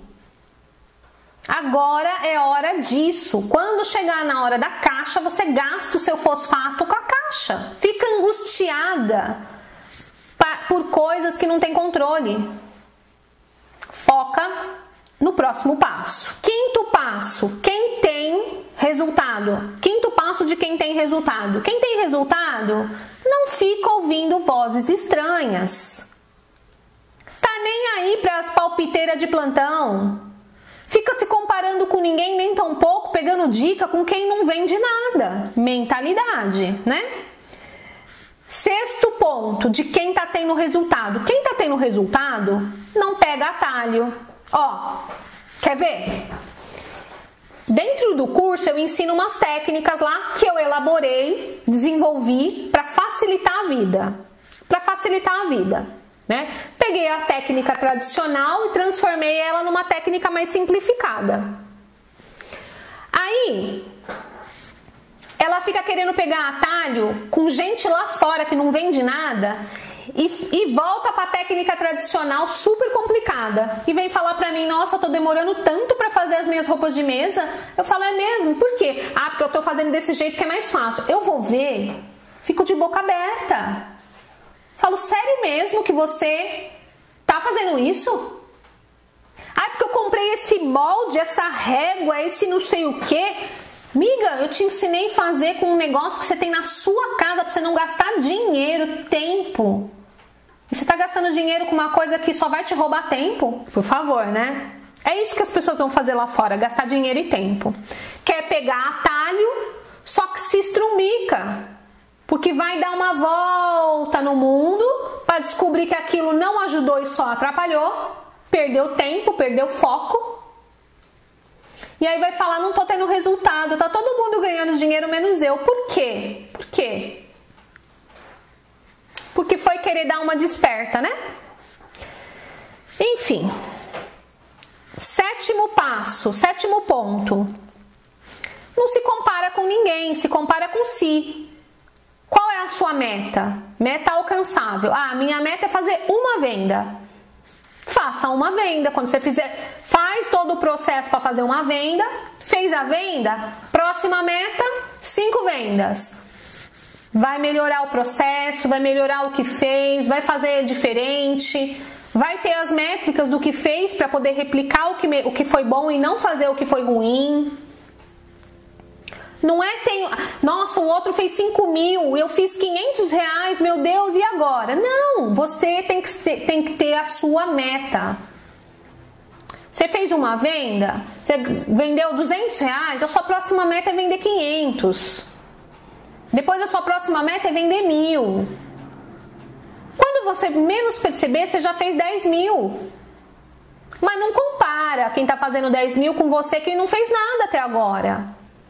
S1: Agora é hora disso. Quando chegar na hora da caixa, você gasta o seu fosfato com a caixa. Fica angustiada por coisas que não tem controle. Foca no próximo passo. Quinto passo, quem tem resultado. Quinto passo de quem tem resultado. Quem tem resultado não fica ouvindo vozes estranhas. Tá nem aí para as palpiteiras de plantão. Fica se comparando com ninguém, nem tão pouco, pegando dica com quem não vende nada. Mentalidade, né? Sexto ponto de quem tá tendo resultado. Quem tá tendo resultado não pega atalho. Ó, quer ver? Dentro do curso eu ensino umas técnicas lá que eu elaborei, desenvolvi para facilitar a vida. Para facilitar a vida, né? Peguei a técnica tradicional e transformei ela numa técnica mais simplificada. Aí, ela fica querendo pegar atalho com gente lá fora que não vende nada e volta para a técnica tradicional super complicada e vem falar para mim, nossa, eu tô demorando tanto para fazer as minhas roupas de mesa. Eu falo, é mesmo? Por quê? Ah, porque eu tô fazendo desse jeito que é mais fácil. Eu vou ver, fico de boca aberta. Falo, sério mesmo que você tá fazendo isso? Ah, porque eu comprei esse molde, essa régua, esse não sei o quê. Miga, eu te ensinei a fazer com um negócio que você tem na sua casa para você não gastar dinheiro, tempo. E você tá gastando dinheiro com uma coisa que só vai te roubar tempo? Por favor, né? É isso que as pessoas vão fazer lá fora, gastar dinheiro e tempo. Quer pegar atalho, só que se estrumica. Porque vai dar uma volta no mundo para descobrir que aquilo não ajudou e só atrapalhou. Perdeu tempo, perdeu foco. E aí vai falar, não tô tendo resultado, tá todo mundo ganhando dinheiro menos eu. Por quê? Por quê? Porque foi querer dar uma desperta, né? Enfim. Sétimo passo, sétimo ponto. Não se compara com ninguém, se compara com si. Qual é a sua meta? Meta alcançável. Ah, minha meta é fazer uma venda. Faça uma venda. Quando você fizer, faz todo o processo para fazer uma venda. Fez a venda, próxima meta, 5 vendas. Vai melhorar o processo, vai melhorar o que fez, vai fazer diferente, vai ter as métricas do que fez para poder replicar o que foi bom e não fazer o que foi ruim. Não é, nossa, o outro fez 5 mil, eu fiz 500 reais, meu Deus, e agora? Não, você tem que ter a sua meta. Você fez uma venda, você vendeu 200 reais, a sua próxima meta é vender 500. Depois a sua próxima meta é vender 1000. Quando você menos perceber, você já fez 10 mil. Mas não compara quem está fazendo 10 mil com você que não fez nada até agora.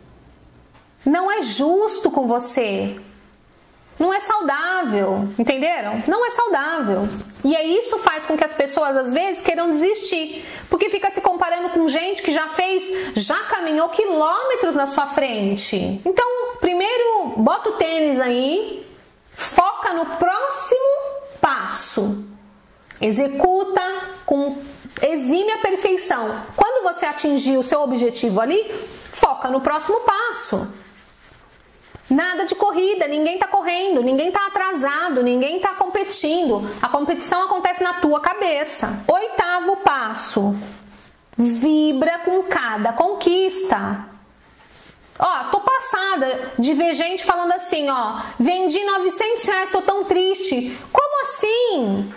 S1: Não é justo com você. Não é saudável, entenderam? Não é saudável. E aí isso faz com que as pessoas às vezes queiram desistir, porque fica se comparando com gente que já caminhou quilômetros na sua frente. Então, primeiro, bota o tênis aí, foca no próximo passo. Executa com exímia perfeição. Quando você atingir o seu objetivo ali, foca no próximo passo. Nada de corrida, ninguém tá correndo, ninguém tá atrasado, ninguém tá competindo. A competição acontece na tua cabeça. 8º passo. Vibra com cada conquista. Ó, tô passada de ver gente falando assim, ó, vendi 900 reais, tô tão triste. Como assim?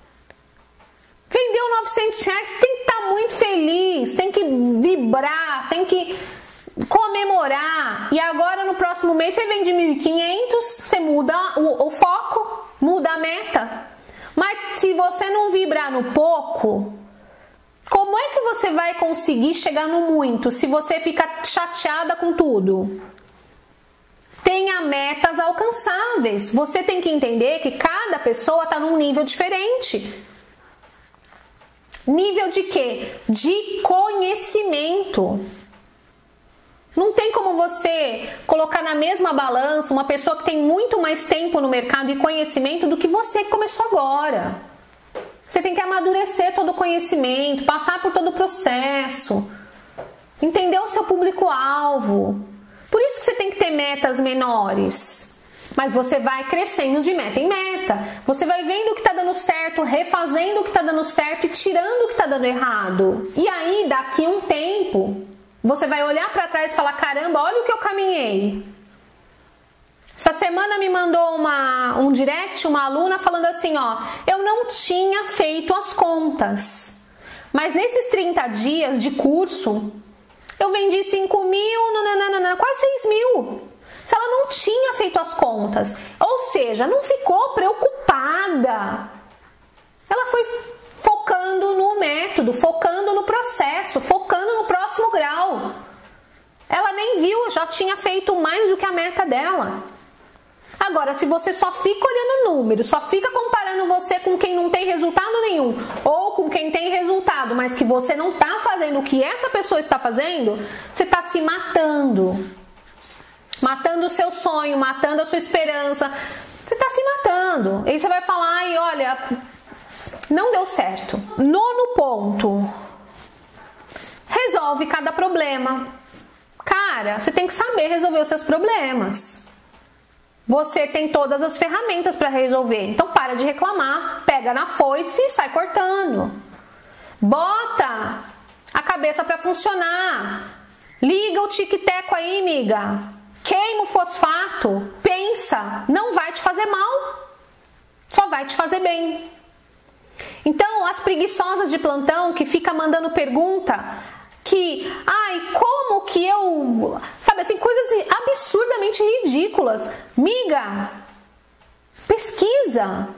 S1: Vendeu 900 reais, tem que estar muito feliz, tem que vibrar, tem que comemorar. E agora no próximo mês você vende 1.500, você muda o foco, muda a meta. Mas se você não vibrar no pouco, como é que você vai conseguir chegar no muito se você fica chateada com tudo? Tenha metas alcançáveis. Você tem que entender que cada pessoa está num nível diferente. Nível de quê? De conhecimento. Não tem como você colocar na mesma balança uma pessoa que tem muito mais tempo no mercado e conhecimento do que você que começou agora. Você tem que amadurecer todo o conhecimento, passar por todo o processo, entender o seu público-alvo. Por isso que você tem que ter metas menores. Mas você vai crescendo de meta em meta. Você vai vendo o que está dando certo, refazendo o que está dando certo e tirando o que está dando errado. E aí, daqui a um tempo, você vai olhar para trás e falar, caramba, olha o que eu caminhei. Essa semana me mandou um direct, uma aluna falando assim, ó, eu não tinha feito as contas, mas nesses 30 dias de curso, eu vendi 5 mil, quase 6 mil. Se ela não tinha feito as contas. Ou seja, não ficou preocupada. Ela foi focando no método, focando no processo, focando no próximo grau. Ela nem viu, já tinha feito mais do que a meta dela. Agora, se você só fica olhando números, só fica comparando você com quem não tem resultado nenhum, ou com quem tem resultado, mas que você não está fazendo o que essa pessoa está fazendo, você está se matando. Matando o seu sonho, matando a sua esperança. Você está se matando. E aí você vai falar, ai, olha, não deu certo. 9º ponto. Resolve cada problema. Cara, você tem que saber resolver os seus problemas. Você tem todas as ferramentas para resolver. Então para de reclamar, pega na foice e sai cortando. Bota a cabeça para funcionar. Liga o tic-teco aí, amiga. Queima o fosfato. Pensa, não vai te fazer mal. Só vai te fazer bem. Então, as preguiçosas de plantão que fica mandando pergunta que, ai, como que eu... Sabe assim, coisas absurdamente ridículas. Miga, pesquisa.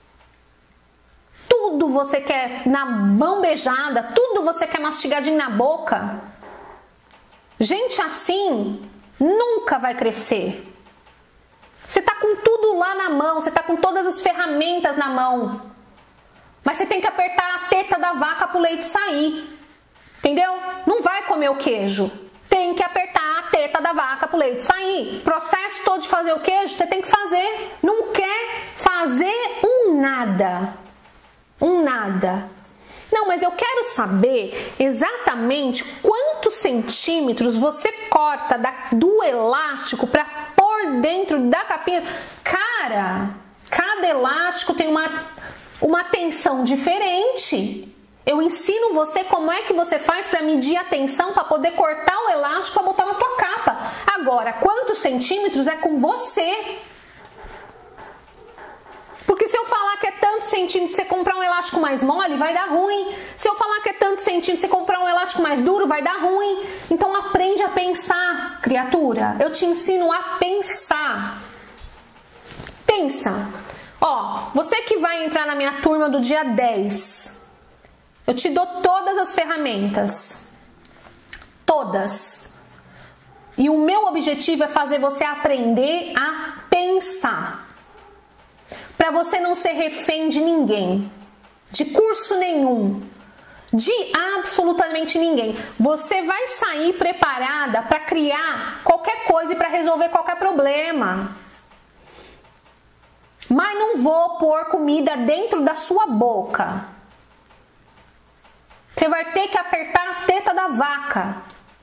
S1: Tudo você quer na mão beijada, tudo você quer mastigadinho na boca. Gente assim nunca vai crescer. Você tá com tudo lá na mão, você tá com todas as ferramentas na mão. Mas você tem que apertar a teta da vaca pro leite sair. Entendeu? Não vai comer o queijo. Tem que apertar a teta da vaca pro leite sair. O processo todo de fazer o queijo, você tem que fazer. Não quer fazer um nada. Um nada. Não, mas eu quero saber exatamente quantos centímetros você corta do elástico para pôr dentro da capinha. Cara, cada elástico tem uma tensão diferente. Eu ensino você como é que você faz para medir a tensão para poder cortar o elástico para botar na tua capa. Agora, quantos centímetros é com você? Porque se eu falar que é tantos centímetros, você comprar um elástico mais mole, vai dar ruim. Se eu falar que é tantos centímetros, você comprar um elástico mais duro, vai dar ruim. Então aprende a pensar, criatura. Eu te ensino a pensar. Pensa. Ó, você que vai entrar na minha turma do dia 10, eu te dou todas as ferramentas. Todas. E o meu objetivo é fazer você aprender a pensar. Para você não ser refém de ninguém, de curso nenhum, de absolutamente ninguém. Você vai sair preparada para criar qualquer coisa e para resolver qualquer problema. Mas não vou pôr comida dentro da sua boca. Você vai ter que apertar a teta da vaca.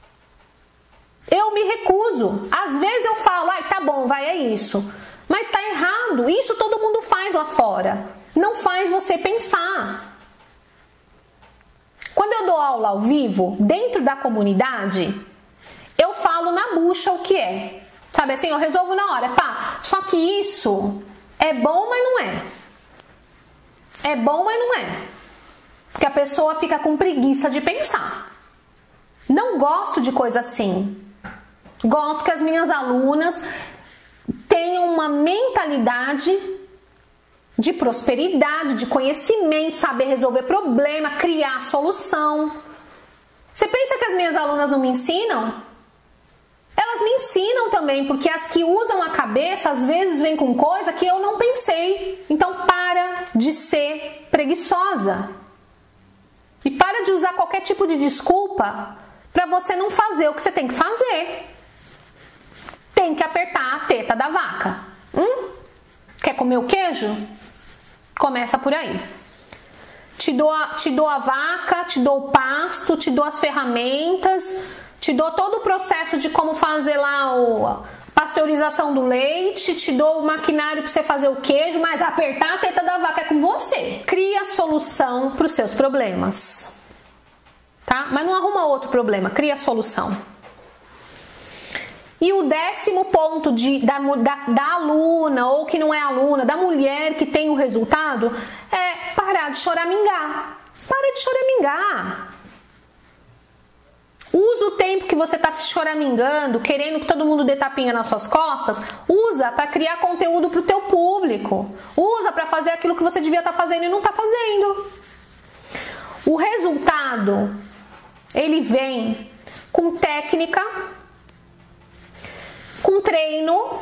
S1: Eu me recuso. Às vezes eu falo, ai, tá bom, vai, é isso. Mas tá errado. Isso todo mundo faz lá fora. Não faz você pensar. Quando eu dou aula ao vivo, dentro da comunidade, eu falo na bucha o que é. Sabe assim, eu resolvo na hora. Pá, só que isso é bom, mas não é. É bom, mas não é. Porque a pessoa fica com preguiça de pensar. Não gosto de coisa assim. Gosto que as minhas alunas tenham uma mentalidade de prosperidade, de conhecimento, saber resolver problema, criar solução. Você pensa que as minhas alunas não me ensinam? Elas me ensinam também, porque as que usam a cabeça às vezes vêm com coisa que eu não pensei. Então para de ser preguiçosa. E para de usar qualquer tipo de desculpa para você não fazer o que você tem que fazer. Tem que apertar a teta da vaca. Quer comer o queijo? Começa por aí. Te dou a vaca, te dou o pasto, te dou as ferramentas, te dou todo o processo de como fazer lá a pasteurização do leite, te dou o maquinário para você fazer o queijo, mas apertar a teta da vaca é com você. Cria a solução para os seus problemas. Tá? Mas não arruma outro problema, cria a solução. E o 10º ponto da aluna, ou que não é aluna, da mulher que tem o resultado, é parar de choramingar. Para de choramingar. Usa o tempo que você está choramingando, querendo que todo mundo dê tapinha nas suas costas, usa para criar conteúdo para o teu público. Usa para fazer aquilo que você devia estar fazendo e não está fazendo. O resultado, ele vem com técnica, com treino,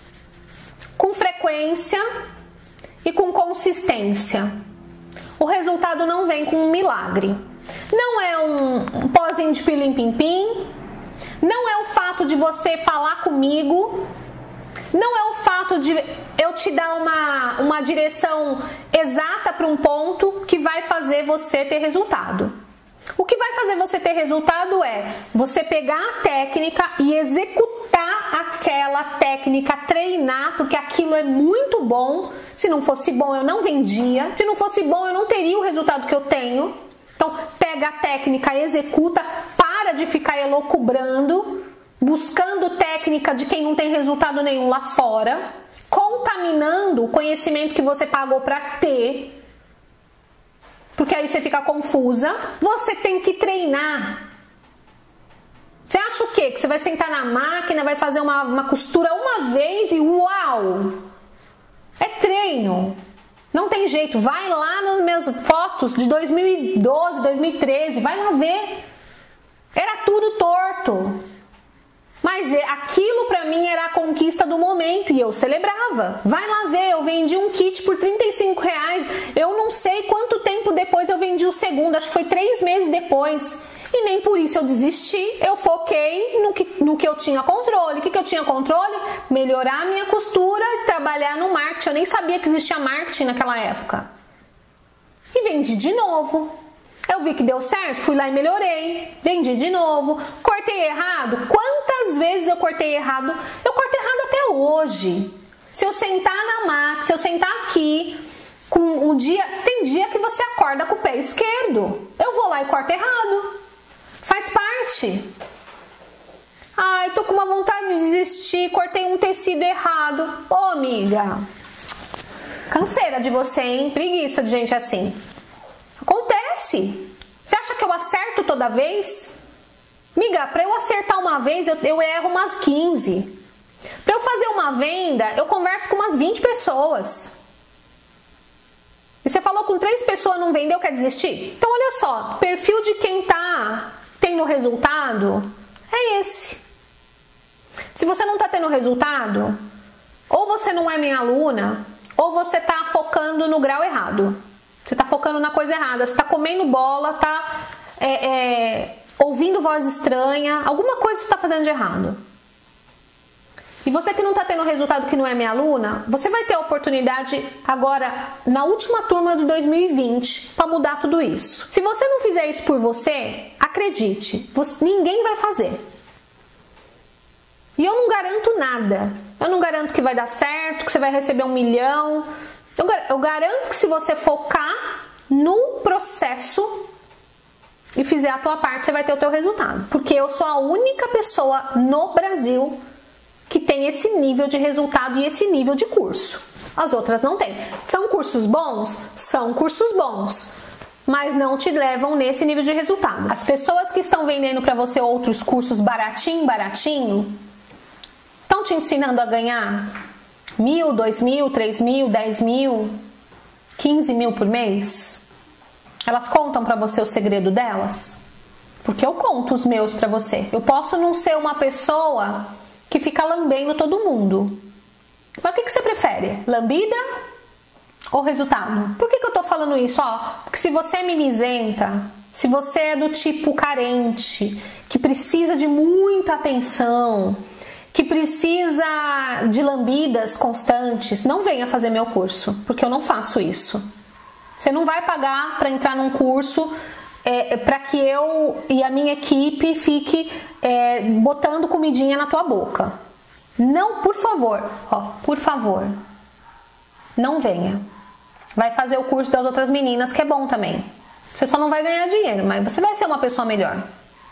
S1: com frequência e com consistência. O resultado não vem com um milagre. Não é um pozinho de pilim-pim-pim, não é o fato de você falar comigo, não é o fato de eu te dar uma direção exata para um ponto que vai fazer você ter resultado. O que vai fazer você ter resultado é você pegar a técnica e executar aquela técnica, treinar, porque aquilo é muito bom. Se não fosse bom, eu não vendia. Se não fosse bom, eu não teria o resultado que eu tenho. Então, pega a técnica, executa, para de ficar elocubrando, buscando técnica de quem não tem resultado nenhum lá fora, contaminando o conhecimento que você pagou para ter, porque aí você fica confusa. Você tem que treinar. Você acha o quê? Que você vai sentar na máquina, vai fazer uma costura uma vez e uau! É treino. Não tem jeito. Vai lá nas minhas fotos de 2012, 2013, vai lá ver. Era tudo torto. Mas aquilo pra mim era a conquista do momento e eu celebrava. Vai lá ver, eu vendi um kit por R$35. Eu não sei quanto tempo depois eu vendi o segundo, acho que foi 3 meses depois. E nem por isso eu desisti, eu foquei no que eu tinha controle. O que eu tinha controle? Melhorar a minha costura e trabalhar no marketing. Eu nem sabia que existia marketing naquela época. E vendi de novo. Eu vi que deu certo, fui lá e melhorei. Vendi de novo. Cortei errado? Quantas vezes eu cortei errado? Eu corto errado até hoje. Se eu sentar na máquina, se eu sentar aqui, com um dia, tem dia que você acorda com o pé esquerdo. Eu vou lá e corto errado. Faz parte. Ai, tô com uma vontade de desistir, cortei um tecido errado. Ô, amiga, canseira de você, hein? Preguiça de gente assim. Acontece. Você acha que eu acerto toda vez? Amiga, pra eu acertar uma vez, eu erro umas 15. Pra eu fazer uma venda, eu converso com umas 20 pessoas. E você falou com 3 pessoas, não vendeu, quer desistir? Então, olha só, perfil de quem tá tendo resultado é esse. Se você não tá tendo resultado, ou você não é minha aluna, ou você tá focando no grau errado. Você tá focando na coisa errada. Você tá comendo bola, tá ouvindo voz estranha. Alguma coisa você tá fazendo de errado. E você que não tá tendo resultado, que não é minha aluna, você vai ter a oportunidade agora, na última turma de 2020, para mudar tudo isso. Se você não fizer isso por você, acredite, ninguém vai fazer. E eu não garanto nada. Eu não garanto que vai dar certo, que você vai receber 1 milhão. Eu garanto que se você focar no processo e fizer a tua parte, você vai ter o teu resultado. Porque eu sou a única pessoa no Brasil que tem esse nível de resultado e esse nível de curso. As outras não têm. São cursos bons? São cursos bons, mas não te levam nesse nível de resultado. As pessoas que estão vendendo para você outros cursos baratinho, estão te ensinando a ganhar 1.000, 2.000, 3.000, 10.000, 15.000 por mês? Elas contam para você o segredo delas? Porque eu conto os meus para você. Eu posso não ser uma pessoa que fica lambendo todo mundo. Mas o que você prefere? Lambida ou resultado? Por que eu tô falando isso? Porque se você é mimizenta, se você é do tipo carente, que precisa de muita atenção, que precisa de lambidas constantes, não venha fazer meu curso, porque eu não faço isso. Você não vai pagar para entrar num curso para que eu e a minha equipe fique botando comidinha na tua boca. Não, por favor, por favor, não venha. Vai fazer o curso das outras meninas, que é bom também. Você só não vai ganhar dinheiro, mas você vai ser uma pessoa melhor.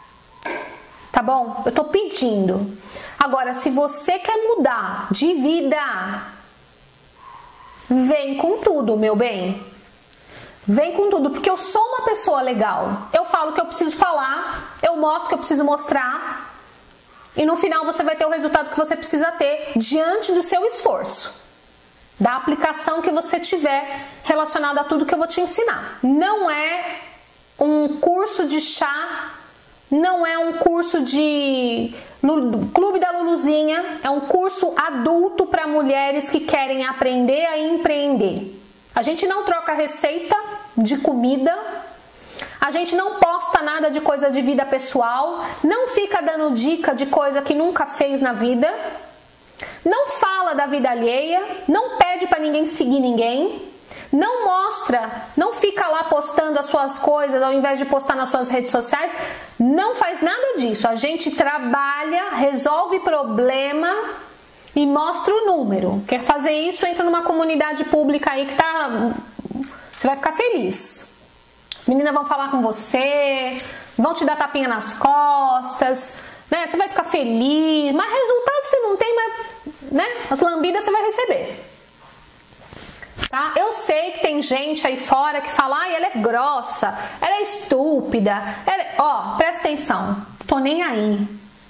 S1: Tá bom? Eu tô pedindo. Agora, se você quer mudar de vida, vem com tudo, meu bem. Vem com tudo, porque eu sou uma pessoa legal. Eu falo o que eu preciso falar, eu mostro o que eu preciso mostrar, e no final você vai ter o resultado que você precisa ter diante do seu esforço, da aplicação que você tiver relacionada a tudo que eu vou te ensinar. Não é um curso de chá, não é um curso de Clube da Luluzinha, é um curso adulto para mulheres que querem aprender a empreender. A gente não troca receita de comida, a gente não posta nada de coisa de vida pessoal, não fica dando dica de coisa que nunca fez na vida, não fala da vida alheia, não pede para ninguém seguir ninguém, não mostra, não fica lá postando as suas coisas ao invés de postar nas suas redes sociais, não faz nada disso. A gente trabalha, resolve problema e mostra o número. Quer fazer isso? Entra numa comunidade pública aí que você vai ficar feliz. As meninas vão falar com você, vão te dar tapinha nas costas, né? Você vai ficar feliz, mas resultado você não tem, mas, né? As lambidas você vai receber. Tá? Eu sei que tem gente aí fora que fala, ela é grossa, ela é estúpida, ó, presta atenção, tô nem aí.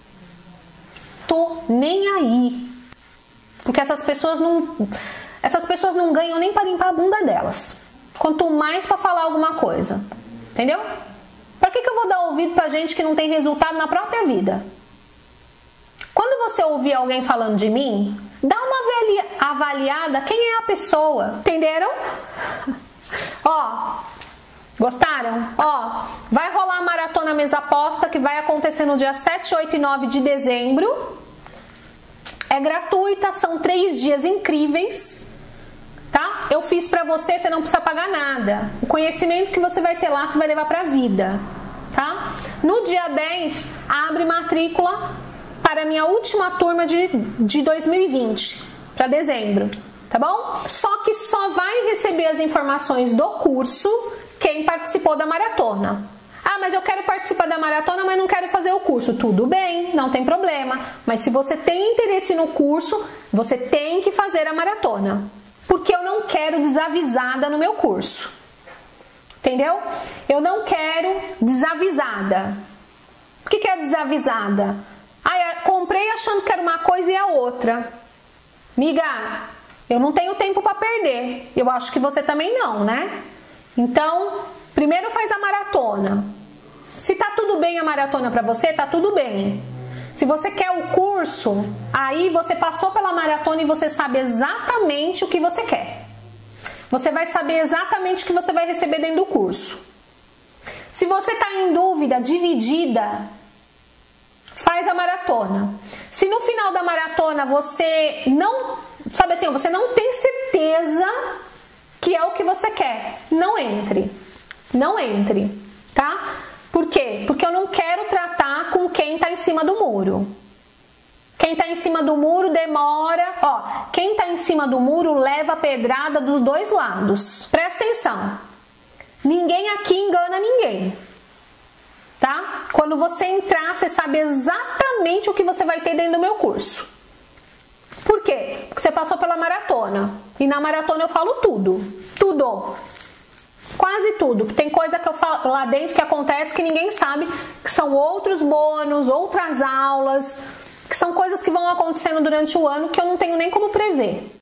S1: Tô nem aí. Porque essas pessoas não ganham nem para limpar a bunda delas. Quanto mais para falar alguma coisa. Entendeu? Para que eu vou dar ouvido pra gente que não tem resultado na própria vida? Quando você ouvir alguém falando de mim, dá uma avaliada quem é a pessoa. Entenderam? Ó, gostaram? Ó, vai rolar a Maratona Mesa Aposta que vai acontecer no dia 7, 8 e 9 de dezembro. É gratuita, são 3 dias incríveis, tá? Eu fiz pra você, você não precisa pagar nada. O conhecimento que você vai ter lá, você vai levar pra vida, tá? No dia 10, abre matrícula para a minha última turma de 2020, para dezembro, tá bom? Só que só vai receber as informações do curso quem participou da maratona. Ah, mas eu quero participar da maratona, mas não quero fazer o curso. Tudo bem, não tem problema. Mas se você tem interesse no curso, você tem que fazer a maratona. Porque eu não quero desavisada no meu curso. Entendeu? Eu não quero desavisada. O que é desavisada? Ah, comprei achando que era uma coisa e a outra. Miga, eu não tenho tempo para perder. Eu acho que você também não, né? Então, primeiro faz a maratona. Se tá tudo bem a maratona para você, tá tudo bem. Se você quer o curso, aí você passou pela maratona e você sabe exatamente o que você quer. Você vai saber exatamente o que você vai receber dentro do curso. Se você tá em dúvida, dividida, faz a maratona. Se no final da maratona você não, sabe assim, você não tem certeza que é o que você quer, não entre. Não entre, tá? Por quê? Porque eu não quero tratar com quem tá em cima do muro. Quem tá em cima do muro demora, ó, quem tá em cima do muro leva a pedrada dos dois lados. Presta atenção. Ninguém aqui engana ninguém. Tá? Quando você entrar, você sabe exatamente o que você vai ter dentro do meu curso. Por quê? Porque você passou pela maratona. E na maratona eu falo tudo. Tudo. Quase tudo. Tem coisa que eu falo lá dentro que acontece que ninguém sabe, que são outros bônus, outras aulas, que são coisas que vão acontecendo durante o ano que eu não tenho nem como prever.